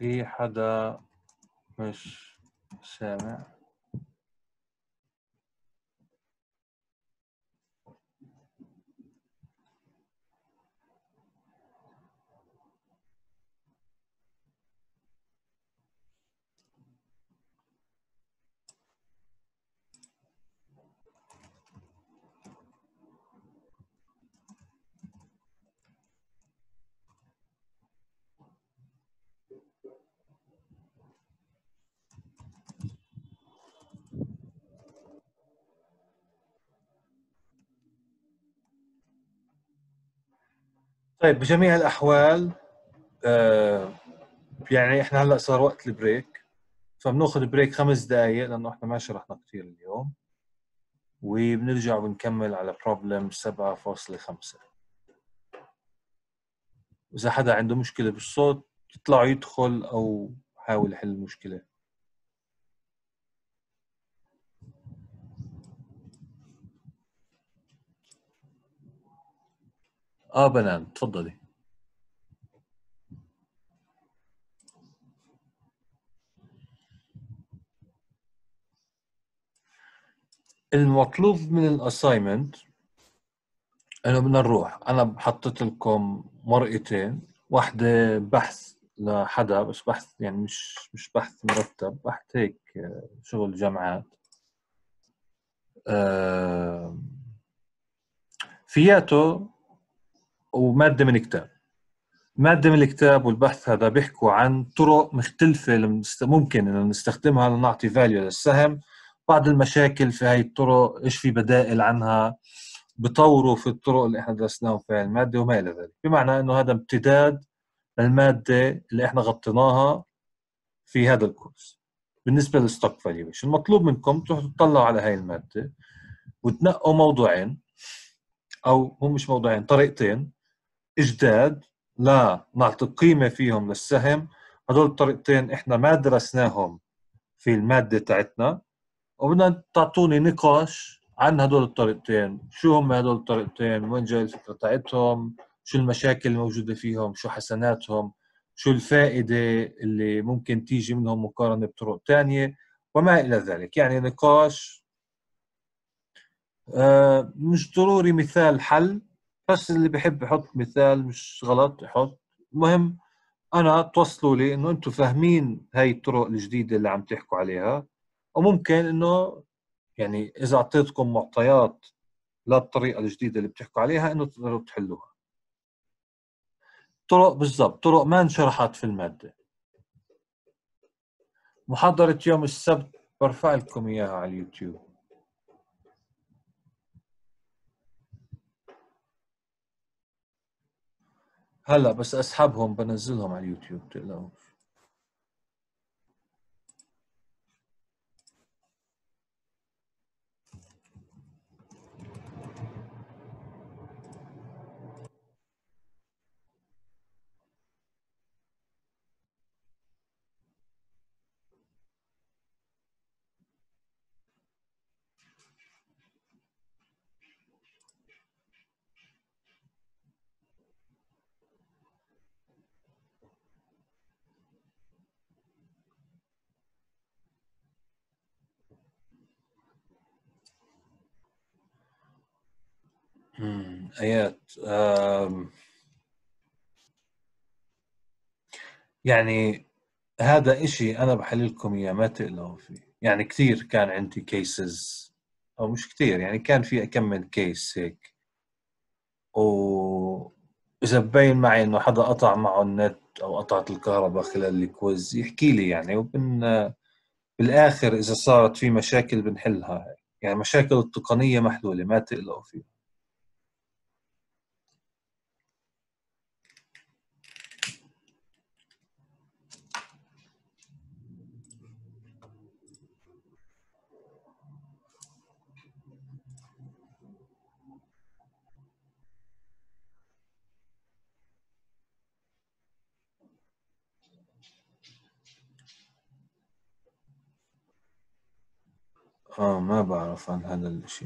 Speaker 1: في حدا مش سامع؟ طيب بجميع الأحوال يعني احنا هلا صار وقت البريك، فبناخذ بريك 5 دقائق لأنه احنا ما شرحنا كثير اليوم، وبنرجع ونكمل على بروبلم 7.5. إذا حدا عنده مشكلة بالصوت يطلع يدخل أو حاول يحل المشكلة. بنان تفضلي. المطلوب من الاساينمنت انه بدنا نروح، انا حطيت لكم ورقتين، واحدة بحث لحدا بس بحث يعني مش بحث مرتب، بحث هيك شغل جامعات فياته، ومادة من كتاب. مادة من الكتاب والبحث هذا بيحكوا عن طرق مختلفة ممكن إنه نستخدمها لنعطي فاليو للسهم. بعض المشاكل في هاي الطرق إيش في بدائل عنها، بطوروا في الطرق اللي إحنا درسناهم في هاي المادة وما إلى ذلك. بمعنى إنه هذا امتداد للمادة اللي إحنا غطيناها في هذا الكورس. بالنسبة للستوك فاليويشن المطلوب منكم تروحوا تطلعوا على هاي المادة وتنقوا موضوعين، أو هم مش موضوعين، طريقتين إجداد لا نعطي قيمة فيهم للسهم. هدول الطريقتين إحنا ما درسناهم في المادة تاعتنا، وبدنا تعطوني نقاش عن هدول الطريقتين، شو هم هدول الطريقتين، وين جاي الفكرة تاعتهم، شو المشاكل الموجودة فيهم، شو حسناتهم، شو الفائدة اللي ممكن تيجي منهم مقارنة بطرق تانية وما إلى ذلك. يعني نقاش مش ضروري مثال حل، بس اللي بحب يحط مثال مش غلط يحط. المهم أنا توصلوا لي إنه أنتم فاهمين هاي الطرق الجديدة اللي عم تحكوا عليها، وممكن إنه يعني إذا أعطيتكم معطيات للطريقة الجديدة اللي بتحكوا عليها إنه تقدروا تحلوها. طرق بالضبط، طرق ما انشرحت في المادة. محاضرة يوم السبت برفع لكم إياها على اليوتيوب. هلا بس أسحبهم بنزلهم على اليوتيوب تقلقوا. آيات يعني هذا إشي أنا بحللكم إياه ما تقلقوا فيه. يعني كثير كان عندي كيسز، أو مش كثير يعني كان في كم من كيس هيك، وإذا ببين معي إنه حدا قطع معه النت أو قطعت الكهرباء خلال الكويز يحكي لي يعني، بالآخر إذا صارت في مشاكل بنحلها. يعني مشاكل التقنية محلولة ما تقلقوا فيها. ما بعرف عن هذا الشيء.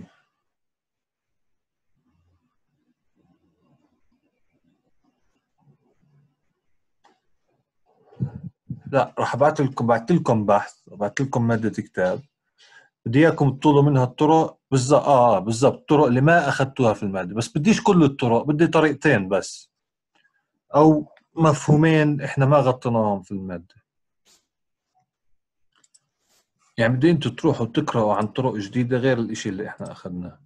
Speaker 1: لا، راح بعت لكم بحث، بعت لكم مادة كتاب، بدي اياكم تطولوا منها الطرق بالضبط. بالضبط، الطرق اللي ما اخذتوها في المادة، بس بديش كل الطرق، بدي طريقتين بس، او مفهومين احنا ما غطيناهم في المادة. يعني بدي انتوا تروحوا تقرأوا عن طرق جديدة غير الاشي اللي احنا اخذناه.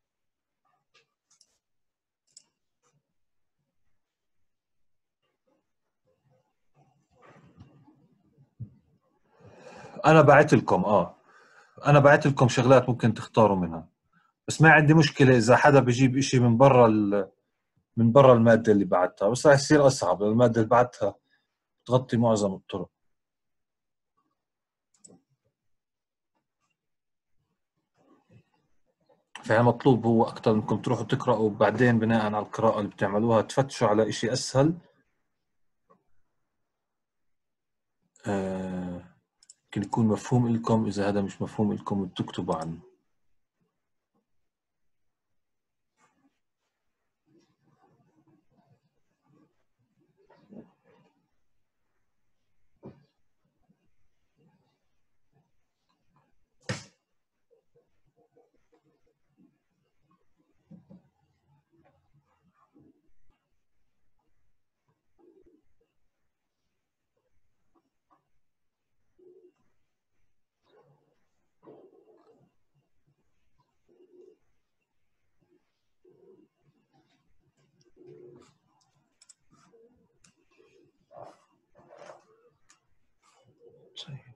Speaker 1: انا بعت لكم انا بعت لكم شغلات ممكن تختاروا منها، بس ما عندي مشكلة اذا حدا بيجيب اشي من برا المادة اللي بعتها، بس راح يصير اصعب لأن المادة اللي بعتها تغطي معظم الطرق. فهي مطلوب هو اكثر انكم تروحوا تقرأوا، وبعدين بناء على القراءة اللي بتعملوها تفتشوا على اشي اسهل. آه، يمكن يكون مفهوم لكم، اذا هذا مش مفهوم لكم تكتبوا عنه. طيب،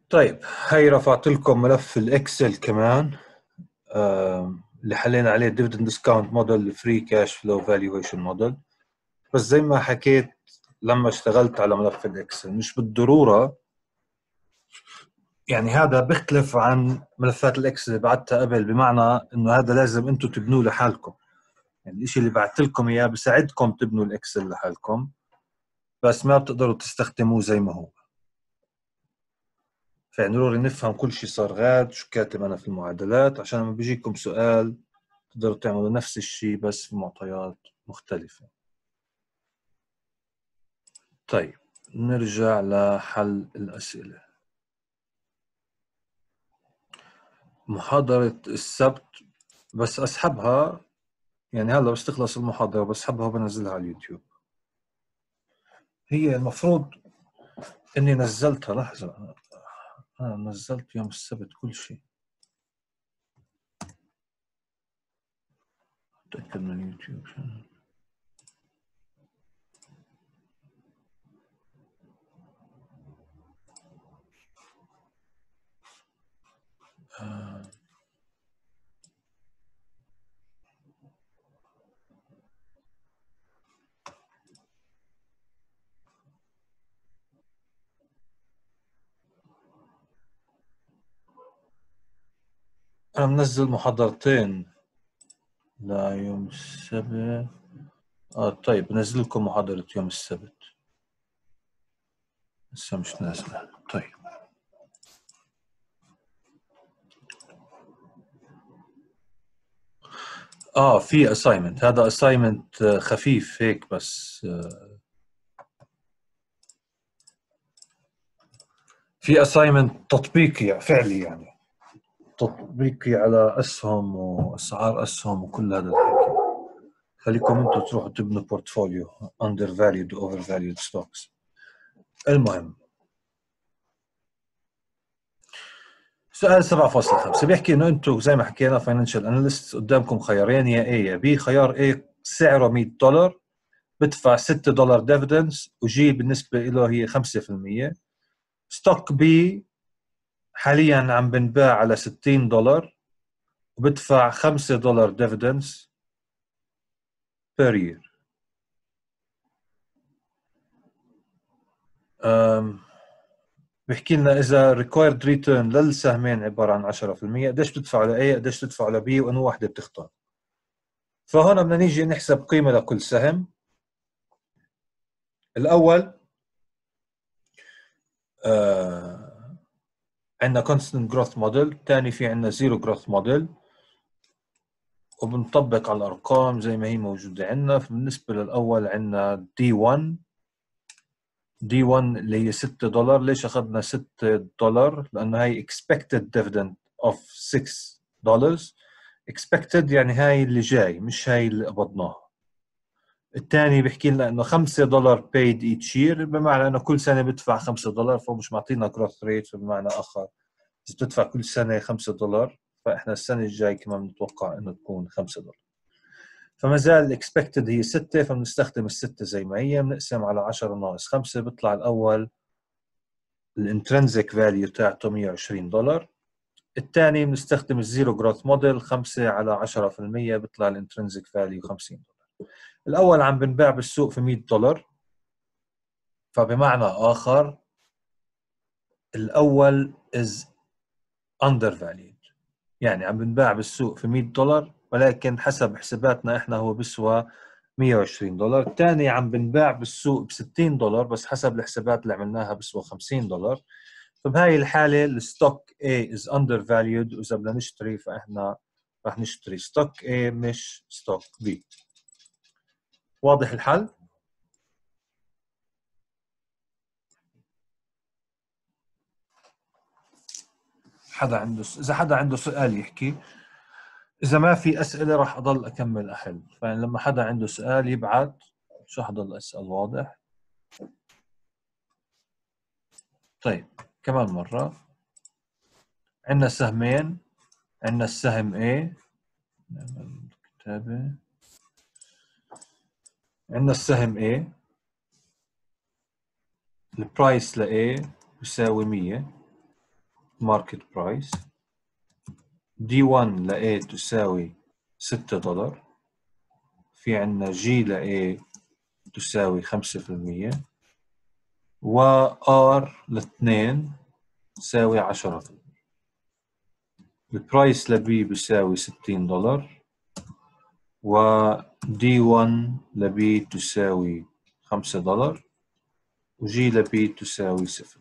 Speaker 1: طيب هاي رفعت لكم ملف الاكسل كمان اللي حلينا عليه dividend discount model free cash flow valuation model. بس زي ما حكيت لما اشتغلت على ملف الاكسل مش بالضرورة، يعني هذا بيختلف عن ملفات الاكسل اللي بعتها قبل، بمعنى انه هذا لازم انتم تبنوه لحالكم. يعني الاشي اللي بعت لكم اياه بساعدكم تبنوا الاكسل لحالكم، بس ما بتقدروا تستخدموه زي ما هو. فيعني ضروري نفهم كل شيء صار غاد شو كاتب انا في المعادلات، عشان لما بيجيكم سؤال تقدروا تعملوا نفس الشيء بس في معطيات مختلفة. طيب نرجع لحل الأسئلة. محاضرة السبت بس أسحبها، يعني هلا بس تخلص المحاضرة بسحبها وبنزلها على اليوتيوب. هي المفروض إني نزلتها، لحظة أنا نزلت يوم السبت كل شيء. أتأكد من اليوتيوب. أنا منزل محاضرتين ليوم السبت. طيب بنزل لكم محاضرة يوم السبت، لسه مش نازلة. طيب في assignment، هذا assignment خفيف هيك بس. في assignment تطبيقي فعلي، يعني تطبيقي على أسهم وأسعار أسهم وكل هذا الحكي. خليكم أنتم تروحوا تبنوا بورتفوليو undervalued overvalued stocks. المهم سؤال 7.5 بيحكي انه انتم زي ما حكينا فاينانشال اناليست قدامكم خيارين، يا اي يا بي. خيار اي سعره $100 بدفع $6 ديفيدنس وجي بالنسبه له هي 5%. ستوك بي حاليا عم بنباع على $60 وبدفع $5 ديفيدنس بير يير. بيحكي لنا اذا ريكوايرد ريتيرن للسهمين عباره عن 10%، قديش بتدفعوا لاي قديش تدفعوا لبي وانه واحده بتختار. فهون بدنا نيجي نحسب قيمه لكل سهم. الاول عندنا constant growth model، الثاني في عندنا zero growth model، وبنطبق على الارقام زي ما هي موجوده عندنا. بالنسبه للاول عندنا D1 اللي هي $6. ليش اخذنا $6؟ لانه هي expected dividend of $6. expected يعني هاي اللي جاي مش هاي اللي قبضناها. الثاني بيحكي لنا انه $5 paid each year، بمعنى انه كل سنه بدفع $5، فمش معطينا growth rate. بمعنى اخر اذا بتدفع كل سنه $5 فاحنا السنه الجاي كمان بنتوقع انه تكون $5. فما زال الاكسبكتد هي 6، فبنستخدم الستة زي ما هي، بنقسم على 10 ناقص 5 بيطلع الاول الانترنسك فاليو تاعته $120. الثاني بنستخدم الزيرو جروث موديل، 5 على 10% بيطلع الانترنسك فاليو $50. الاول عم بنباع بالسوق في $100، فبمعنى اخر الاول is undervalued، يعني عم بنباع بالسوق في $100 ولكن حسب حساباتنا احنا هو بيسوى $120. الثاني عم بنباع بالسوق ب$60 بس حسب الحسابات اللي عملناها بيسوى $50. فبهاي الحالة الستوك A is undervalued، وإذا بدنا نشتري فإحنا راح نشتري ستوك A مش ستوك B. واضح الحل؟ إذا حدا عنده سؤال يحكي، إذا ما في أسئلة راح أضل أكمل أحل. فلما حدا عنده سؤال يبعت، شو حضل أسأل. واضح؟ طيب كمان مرة، عندنا سهمين، عندنا السهم A، نعمل كتابة، عندنا السهم A البرايس ل A بيساوي 100، market price D1 ل A تساوي $6. في عندنا G ل A تساوي 5% و R ل 2 تساوي 10%. البرايس ل B بيساوي $60 و D1 ل B تساوي $5 و G ل B تساوي 0.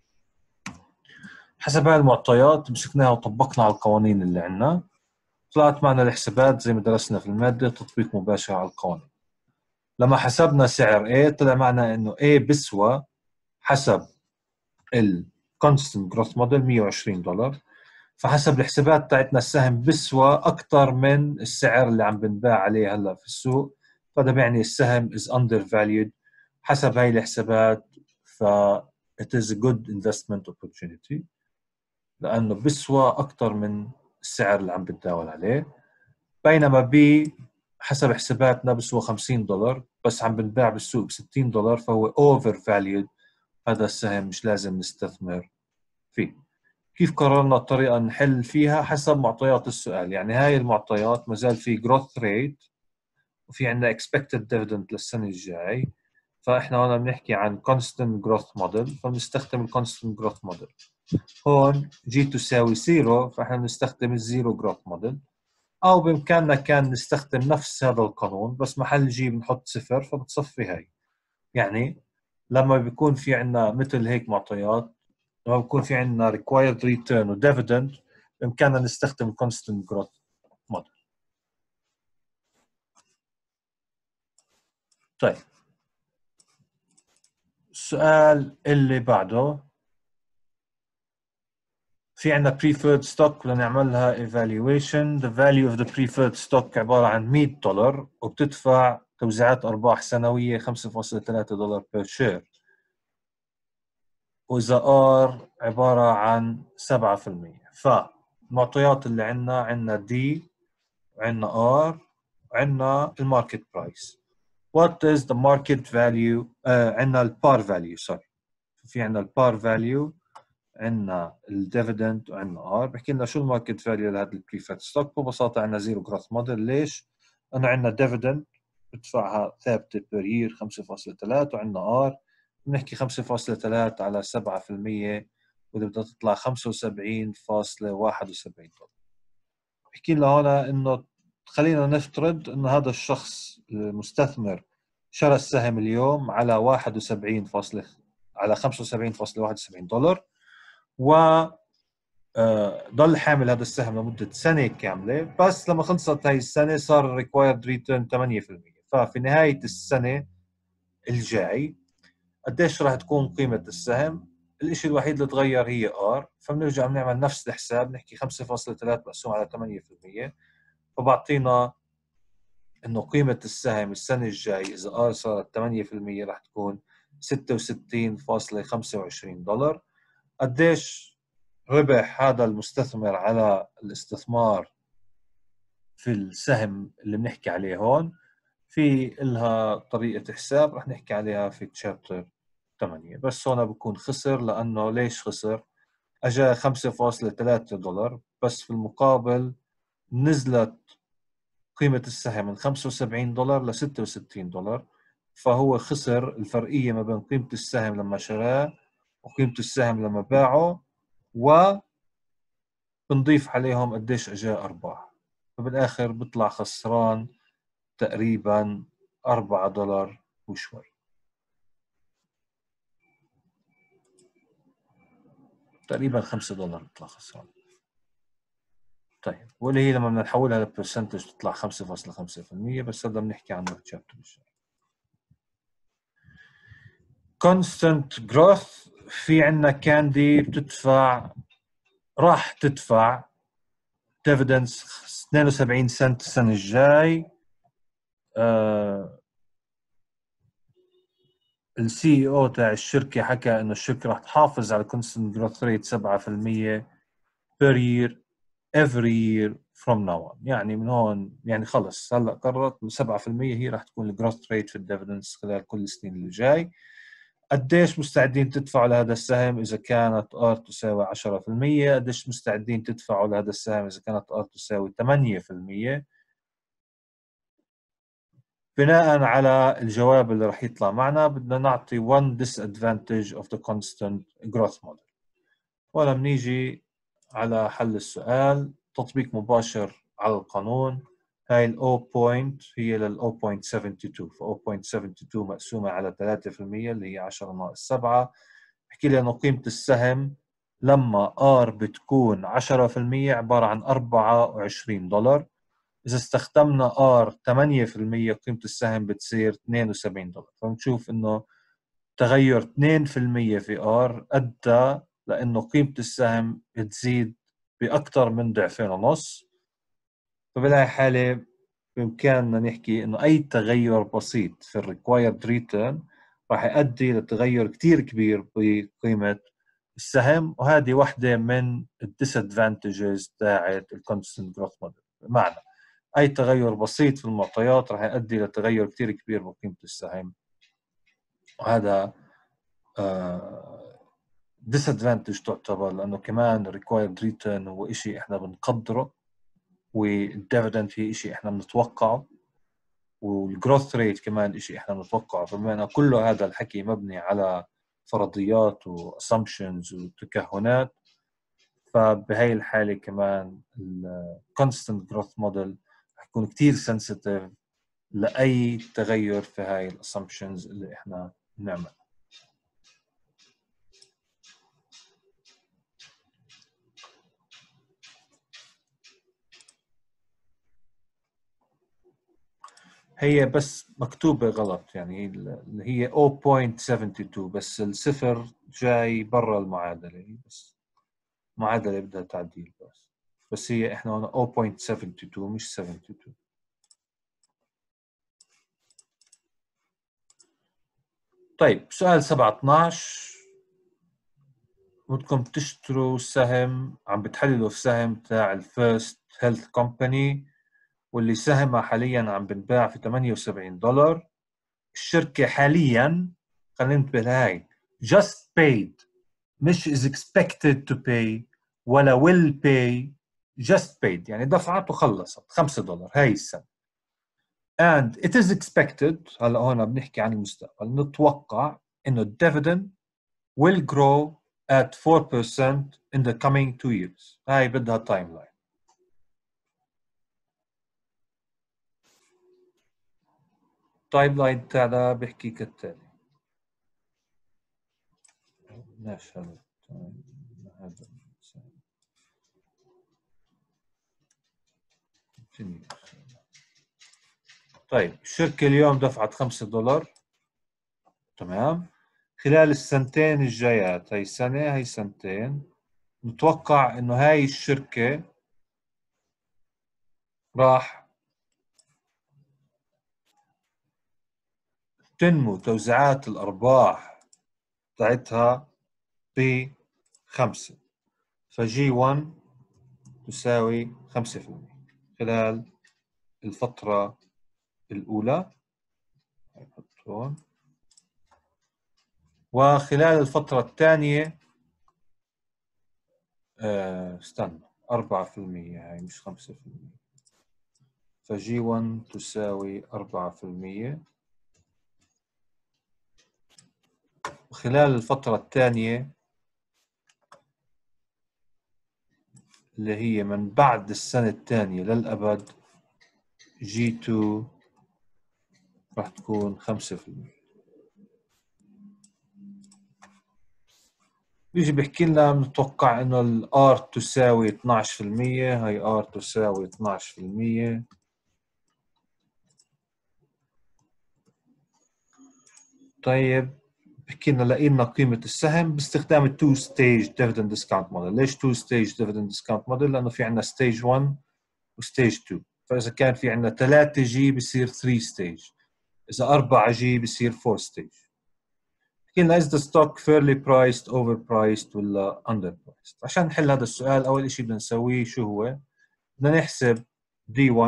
Speaker 1: حسب هاي المعطيات مسكناها وطبقنا على القوانين اللي عندنا، طلعت معنا الحسابات زي ما درسنا في المادة تطبيق مباشر على القوانين. لما حسبنا سعر A طلع معنا انه A بيسوى حسب ال Constant Growth Model $120، فحسب الحسابات تاعتنا السهم بيسوى أكثر من السعر اللي عم بنباع عليه هلا في السوق، فده بيعني السهم is undervalued حسب هاي الحسابات. ف it is a good investment opportunity لأنه بيسوى أكثر من السعر اللي عم بتداول عليه. بينما B حسب حساباتنا بيسوى $50 بس عم بنباع بالسوق $60، فهو overvalued، هذا السهم مش لازم نستثمر فيه. كيف قررنا الطريقة نحل فيها؟ حسب معطيات السؤال. يعني هاي المعطيات مازال في growth rate وفي عندنا expected dividend للسنة الجاي، فإحنا هون بنحكي عن constant growth model فبنستخدم ال constant growth model. هون G تساوي 0 فإحنا بنستخدم ال zero growth model، أو بإمكاننا كان نستخدم نفس هذا القانون بس محل G بنحط 0 فبتصفي هاي. يعني لما بيكون في عندنا مثل هيك معطيات، لما بيكون في عندنا required return و dividend بإمكاننا نستخدم constant growth model. طيب السؤال اللي بعده، في عندنا preferred stock بدنا نعملها evaluation. The value of the preferred stock عبارة عن $100 وبتدفع توزيعات أرباح سنوية $5.3 per share، وإذا R عبارة عن 7%. فالمعطيات اللي عندنا D وعندنا R وعندنا الماركت برايس. What is the market value؟ عندنا البار فاليو في عندنا البار فاليو، عندنا الديفيدند وعندنا R. بحكي لنا شو الماركت فاليو لهذا البريفيرد ستوك؟ ببساطة عندنا زيرو جروث موديل. ليش؟ أنه عندنا ديفيدند بدفعها ثابتة بير يير 5.3 وعندنا R بنحكي 5.3 على 7% وإذا بدها تطلع 75.71$. بحكي لنا هنا إنه خلينا نفترض إنه هذا الشخص المستثمر شرى السهم اليوم على 71 على $75.71 و ضل حامل هذا السهم لمدة سنة كاملة، بس لما خلصت هاي السنة صار الريكوايرد ريتيرن 8%. ففي نهاية السنة الجاي قديش راح تكون قيمة السهم؟ الاشي الوحيد اللي تغير هي R، فبنرجع بنعمل نفس الحساب نحكي 5.3 مقسوم على 8%، فبعطينا انه قيمة السهم السنة الجاي اذا R صارت 8% راح تكون $66.25. قديش ربح هذا المستثمر على الاستثمار في السهم اللي بنحكي عليه هون؟ في إلها طريقة حساب رح نحكي عليها في تشابتر 8. بس هون بكون خسر، لأنه ليش خسر؟ أجا $5.3 بس في المقابل نزلت قيمة السهم من $75 ل $66، فهو خسر الفرقية ما بين قيمة السهم لما شراه وقيمة السهم لما باعه، و بنضيف عليهم قديش اجاه ارباح، فبالاخر بيطلع خسران تقريبا $4 وشوي. تقريبا $5 بيطلع خسران. طيب واللي هي لما بدنا نحولها لبرسنتج بتطلع 5.5%، بس هذا بنحكي عنه بتشابتر الجاي. constant growth في عندنا كاندي بتدفع، راح تدفع dividends 72 سنت السنة الجاي. السي او تاع الشركة حكى انه الشركة راح تحافظ على constant growth rate 7% per year every year from now on. يعني من هون يعني خلص هلا قررت 7% هي راح تكون الجروث ريت في الديفيدنس خلال كل السنين اللي جاي. قديش مستعدين تدفعوا لهذا السهم إذا كانت R تساوي 10%؟ قديش مستعدين تدفعوا لهذا السهم إذا كانت R تساوي 8%؟ بناء على الجواب اللي رح يطلع معنا بدنا نعطي one disadvantage of the constant growth model. ولا بنيجي على حل السؤال، تطبيق مباشر على القانون. هاي ال O point هي لل 0.72، ف 0.72 مقسومة على 3% اللي هي 10 ناقص 7. بحكي لي إنه قيمة السهم لما R بتكون 10% عبارة عن $24. إذا استخدمنا R 8% قيمة السهم بتصير $72. فبنشوف إنه تغير 2% في R أدى لأنه قيمة السهم بتزيد بأكثر من ضعفين ونص. فبهاي الحالة بإمكاننا نحكي إنه أي تغير بسيط في الريكوايرد ريتيرن راح يؤدي لتغير كتير كبير بقيمة السهم، وهذه واحدة من الديسادفانتجز تاعت الكونستنت جروث موديل. بمعنى أي تغير بسيط في المعطيات راح يؤدي لتغير كتير كبير بقيمة السهم، وهذا disadvantage تعتبر، لأنه كمان required return هو إشي إحنا بنقدره، والdividend هي إشي إحنا بنتوقعه، والgrowth rate كمان إشي إحنا بنتوقعه. فبما أن كل هذا الحكي مبني على فرضيات و assumptions وتكهنات، فبهي الحالة كمان ال constant growth model رح يكون كتير sensitive لأي تغير في هاي ال assumptions اللي إحنا بنعملها. هي بس مكتوبة غلط، يعني اللي هي 0.72 بس الصفر جاي برا المعادلة، بس معادلة بدها تعديل بس هي احنا هنا 0.72 مش 72. طيب سؤال 7-12، بدكم تشتروا سهم، عم بتحللوا في سهم تاع الفيرست هيلث كومباني واللي سهمها حاليا عم بنباع في $78. الشركة حاليا، خلينا ننتبه لهاي، just paid مش is expected to pay ولا will pay، just paid يعني دفعت وخلصت $5 هاي السنة. and it is expected، هلا هون بنحكي عن المستقبل، نتوقع انه dividend will grow at 4% in the coming 2 years. هاي بدها تايم لاين. التايم لاين تاعنا بيحكي كالتالي. ماشي هذا طيب الشركة اليوم دفعت $5، تمام. خلال السنتين الجايات، هاي سنة هاي سنتين، نتوقع انه هاي الشركة راح تنمو توزيعات الأرباح بتاعتها ب5، فجي 1 تساوي 5% خلال الفترة الأولى، وخلال الفترة الثانية استنى 4%، هاي مش 5%، فجي 1 تساوي 4%، وخلال الفترة الثانية اللي هي من بعد السنة الثانية للأبد جي 2 راح تكون 5%. بيجي بيحكي لنا بنتوقع انه الار تساوي 12%، هاي ار تساوي 12%. طيب بحكي لنا لقينا قيمة السهم باستخدام التو ستيج ديفيدند ديسكاونت موديل. ليش تو ستيج ديفيدند ديسكاونت موديل؟ لأنه في عندنا ستيج 1 وستيج 2، فإذا كان في عندنا 3 جي بصير 3 ستيج، إذا 4 جي بصير 4 ستيج. بحكي لنا is the stock fairly priced overpriced ولا underpriced؟ عشان نحل هذا السؤال أول شيء بدنا نسويه شو هو؟ بدنا نحسب D1،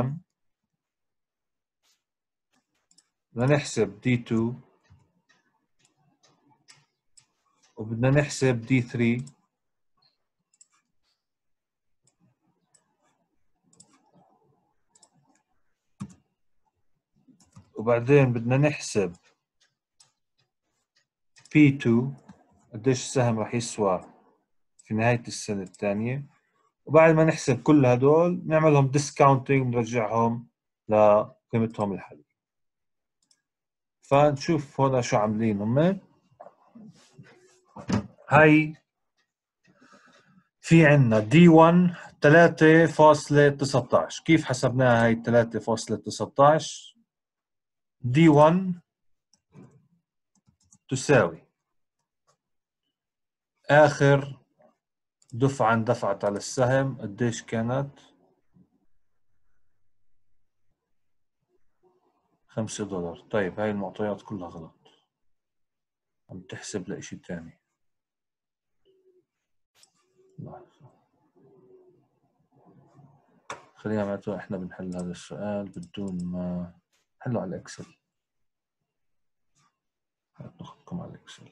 Speaker 1: بدنا نحسب D2، وبدنا نحسب D3 وبعدين بدنا نحسب P2 قديش السهم راح يسوى في نهاية السنة الثانية، وبعد ما نحسب كل هدول نعملهم ديسكاونتينج ونرجعهم لقيمتهم الحالية. فنشوف هون شو عاملين هم. هاي في عنا D1 3.19. كيف حسبناها هاي 3.19؟ D1 تساوي آخر دفعة اندفعت على السهم قديش كانت؟ $5. طيب هاي المعطيات كلها غلط، عم تحسب لإشي تاني. خلينا معناته احنا بنحل هذا السؤال بدون ما نحله على الاكسل. ناخذكم على الاكسل.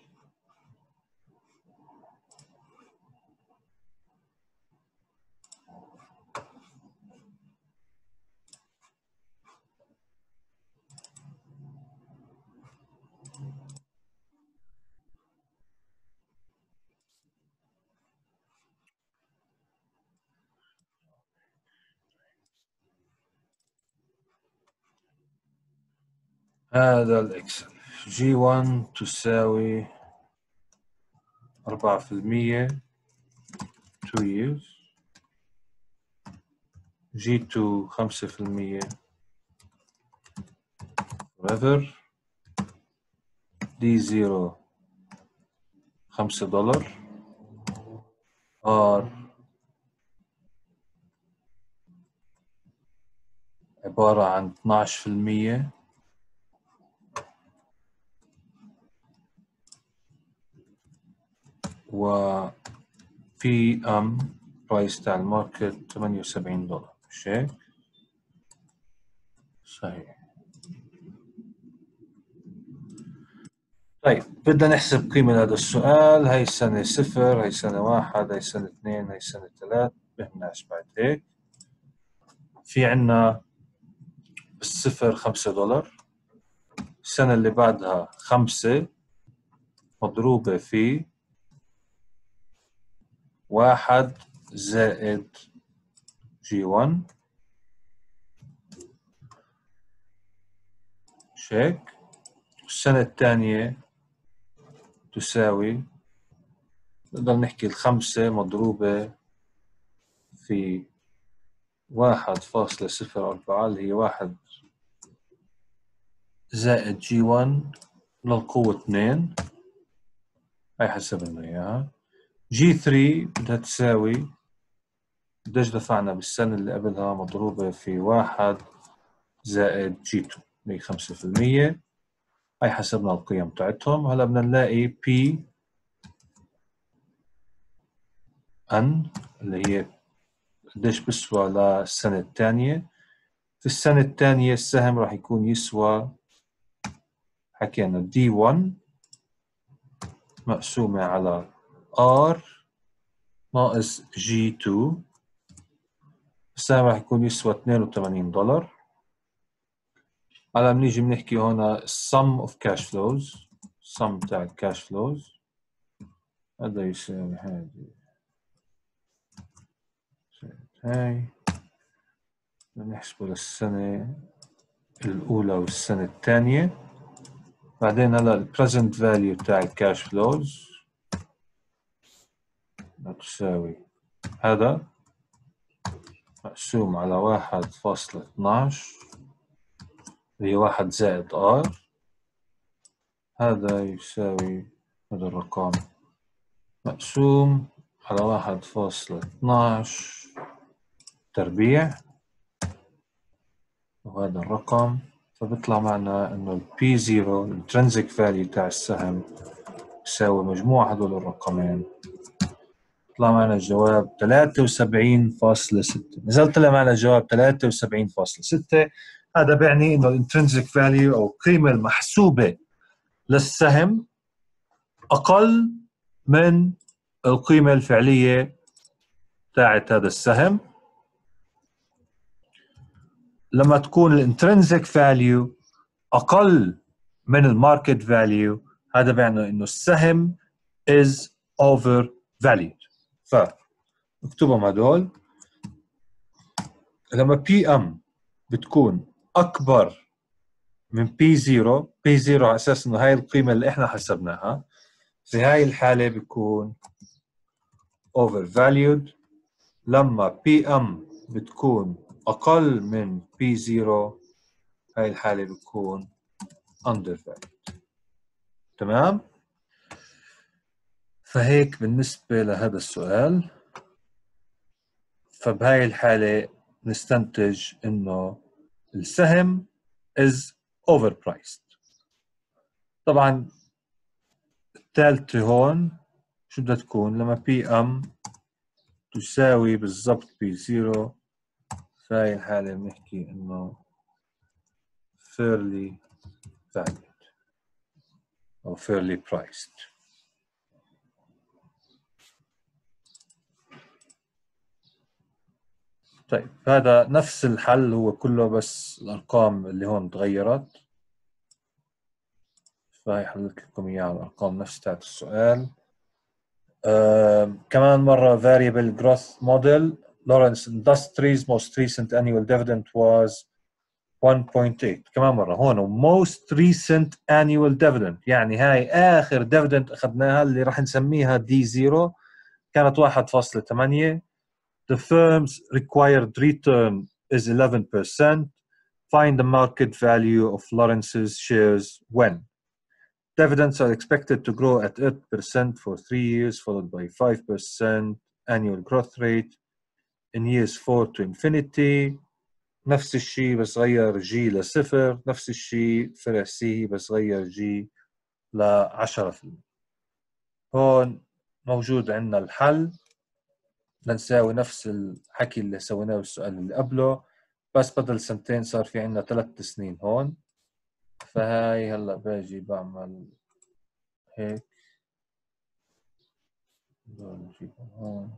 Speaker 1: هذا الاكسل G1 تساوي 4% 2 years، G2 5% forever، D0 $5، R عبارة عن 12%، و PM برايس تاع الماركت $78. مش هيك؟ صحيح. طيب بدنا نحسب قيمة هذا السؤال. هاي السنة 0، هاي سنة 1، هاي سنة 2، هاي سنة 3. بهمناش بعد هيك. في عنا الصفر $5، السنة اللي بعدها 5 مضروبة في 1 زائد G1. مش هيك؟ السنة الثانية تساوي، نقدر نحكي 5 مضروبة في 1.04 اللي هي 1 زائد G1 للقوة 2. هاي حسبنا إياها. G3 بدها تساوي قديش دفعنا بالسنة اللي قبلها مضروبة في 1 زائد G2 اللي هي 5%. هاي حسبنا القيم تاعتهم. هلا بدنا نلاقي P N اللي هي قديش بيسوى للسنة الثانية. في السنة الثانية السهم راح يكون يسوى، حكينا D1 مقسومة على R ناقص G2. السهم راح يكون يسوى $82. هلا بنيجي بنحكي هون sum of cash flows، sum تاع الكاش فلوز. هذا يساوي هاي نحسبه للسنة الأولى والسنة الثانية. بعدين هلا ال present value تاع الكاش فلوز تساوي هذا مقسوم على 1.12 اللي هي 1 زائد R. هذا يساوي هذا الرقم مقسوم على 1.12 تربيع، وهذا الرقم. فبيطلع معنا انه ال P0 intrinsic value تاع السهم يساوي مجموع هدول الرقمين. طلع معنا الجواب 73.6. نزلت طلع معنا الجواب 73.6. هذا بيعني انه الانترنسيك فاليو او القيمة المحسوبة للسهم اقل من القيمة الفعلية بتاعت هذا السهم. لما تكون الانترنسك فاليو أقل من الماركت فاليو، هذا بيعني إنه السهم is overvalued. فاكتبهم هدول. لما PM بتكون أكبر من P0 على أساس إنه هاي القيمة اللي إحنا حسبناها، في هاي الحالة بيكون overvalued. لما PM بتكون أقل من P0 هاي الحالة بتكون undervalued. تمام؟ فهيك بالنسبة لهذا السؤال. فبهاي الحالة نستنتج إنه السهم is overpriced. طبعا الثالثة هون شو بدها تكون؟ لما PM تساوي بالضبط P0، فهاي الحالة بنحكي إنه fairly valued أو fairly priced. طيب هذا نفس الحل هو كله، بس الأرقام اللي هون تغيرت. فهي حللت لكم إياه على الأرقام نفس تاعت السؤال. كمان مرة variable growth model Lawrence Industries most recent annual dividend was 1.8. كمان مرة هون most recent annual dividend، يعني هاي آخر dividend أخذناها اللي راح نسميها D0 كانت 1.8. The firm's required return is 11%. Find the market value of Lawrence's shares when dividends are expected to grow at 8% for 3 years, followed by 5% annual growth rate in years 4 to infinity. نفس الشيء بس غير جي لصفر، نفس الشيء فرع سي بس غير جي ل10%. هون موجود عندنا الحل لنساوي نفس الحكي اللي سويناه بالسؤال اللي قبله، بس بدل سنتين صار في عندنا 3 سنين هون. فهاي هلا باجي بعمل هيك، نجيبهم هون.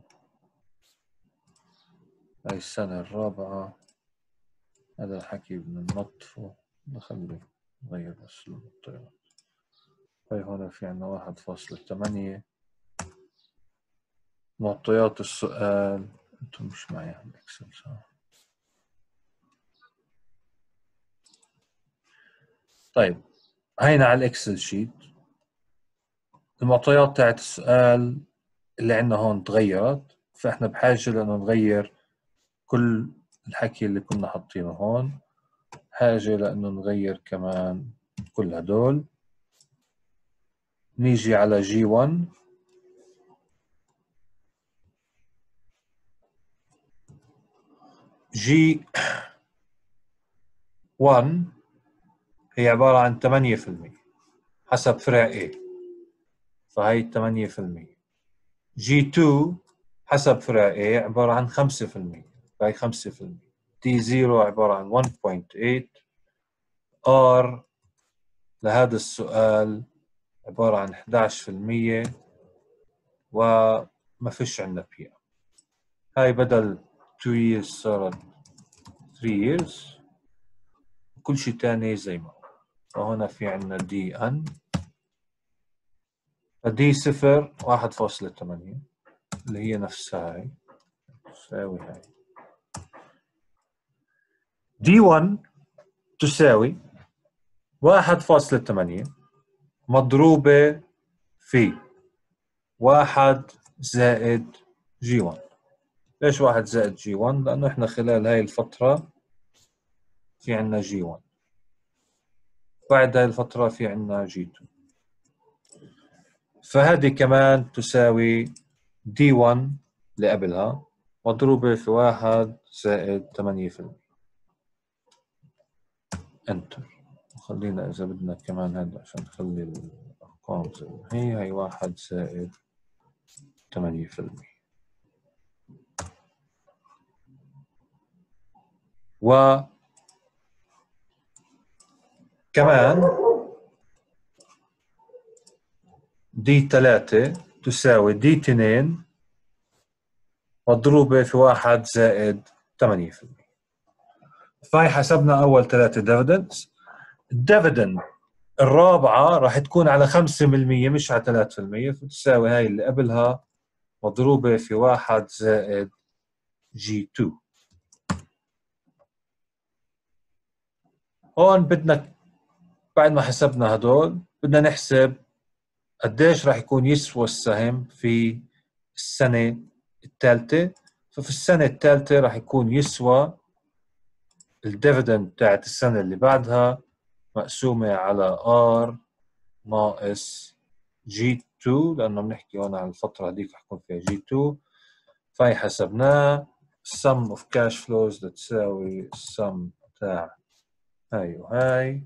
Speaker 1: هاي السنة الرابعة، هذا الحكي بدنا ننظفه، نخلي نغير بس المعطيات. هاي هون في عنا 1.8. معطيات السؤال انتم مش معي على الاكسل صح؟ طيب هينا على الاكسل شيت المعطيات تاعت السؤال اللي عندنا هون تغيرت، فاحنا بحاجة لانه نغير كل الحكي اللي كنا حاطينه هون. حاجة لانه نغير كمان كل هدول. نيجي على G1. G1 هي عبارة عن 8% حسب فرع A، فهي 8%. G2 حسب فرع A عبارة عن 5%، فهي 5%. T0 عبارة عن 1.8. R لهذا السؤال عبارة عن 11%، وما فيش عندنا بي. هاي بدل 2 years صارت 3 years، وكل شيء تاني زي ما هو. وهنا في عندنا دي ان، دي 0 1.8 اللي هي نفسها هاي، تساوي هاي. دي 1 تساوي 1.8 مضروبة في 1 زائد جي 1. ليش 1 زائد جي 1؟ لأنه إحنا خلال هاي الفترة في عنا جي 1، بعد هاي الفترة في عنا جي 2، فهذه كمان تساوي دي 1 اللي قبلها مضروبة في 1 زائد 8%. انتر. خلينا إذا بدنا كمان هذا عشان نخلي الأرقام زي ما هي 1 زائد 8%. وكمان دي 3 تساوي دي 2 مضروبة في 1 زائد 8%. فهي حسبنا أول 3 ديفيدندز. الديفيدند الرابعة راح تكون على 5% مش على 3%، فتساوي هاي اللي قبلها مضروبة في 1 زائد G2. هون بدنا بعد ما حسبنا هدول بدنا نحسب قديش راح يكون يسوى السهم في السنة الثالثة. ففي السنة الثالثة راح يكون يسوى الديفيدند بتاعت السنة اللي بعدها مقسومة على R ناقص G2، لأنه بنحكي هون عن الفترة هذيك رح يكون فيها G2. فهي حسبناه sum of cash flows تساوي sum بتاع هاي وهاي،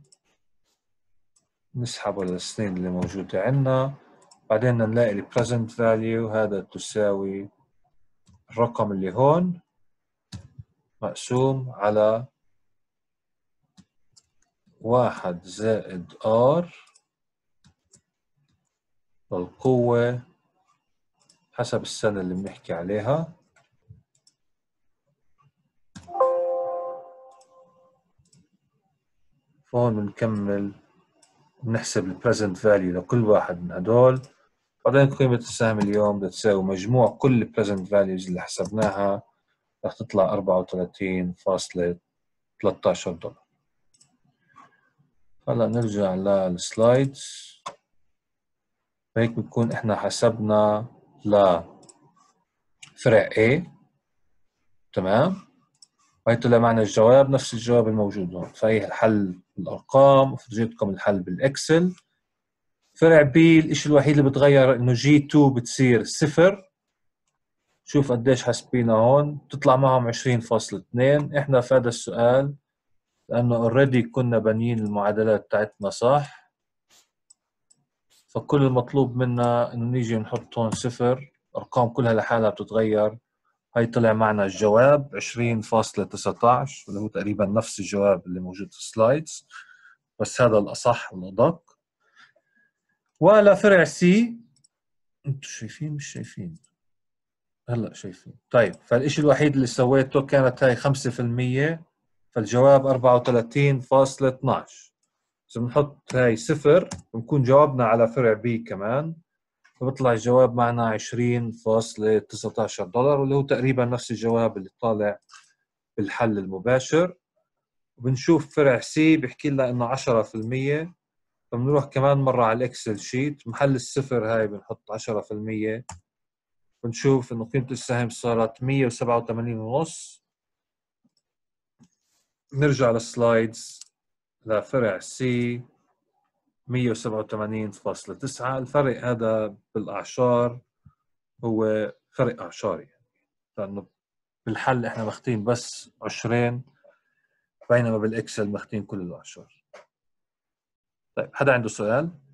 Speaker 1: نسحبه للسنين اللي موجودة عندنا. بعدين نلاقي ال present value هذا تساوي الرقم اللي هون مقسوم على 1 زائد R للقوة حسب السنة اللي بنحكي عليها. فهون بنكمل بنحسب ال present value لكل واحد من هدول. بعدين قيمة السهم اليوم بتساوي مجموع كل ال present values اللي حسبناها، رح تطلع 34.13 دولار. هلا نرجع للسلايدز. هيك بنكون احنا حسبنا لفرع A، تمام. وهي طلع معنا الجواب نفس الجواب الموجود هون. فهي الحل بالارقام وفرجيتكم الحل بالاكسل. فرع B الشيء الوحيد اللي بتغير انه G2 بتصير 0. شوف قديش حاسبينها هون، تطلع معهم 20.2. احنا في هذا السؤال لانه اوريدي كنا بانيين المعادلات تاعتنا صح، فكل المطلوب منا انه نيجي نحط هون 0. ارقام كلها لحالها بتتغير. هاي طلع معنا الجواب 20.19، اللي هو تقريبا نفس الجواب اللي موجود في السلايدز، بس هذا الاصح والادق. ولا فرع سي انتوا شايفين مش شايفين؟ هلا شايفين. طيب فالشيء الوحيد اللي سويته كانت هاي 5%، فالجواب 34.12. إذا بنحط هاي 0 بنكون جاوبنا على فرع بي كمان، فبطلع الجواب معنا 20.19 دولار، واللي هو تقريبا نفس الجواب اللي طالع بالحل المباشر. وبنشوف فرع سي بيحكي لنا انه 10%، فبنروح كمان مرة على الاكسل شيت، محل الصفر هاي بنحط 10%. بنشوف انه قيمة السهم صارت 187.5. نرجع للسلايدز لفرع سي 187.9. الفرق هذا بالاعشار هو فرق اعشاري، لانه بالحل احنا ماخذين بس 20، بينما بالاكسل ماخذين كل الاعشار. طيب حدا عنده سؤال؟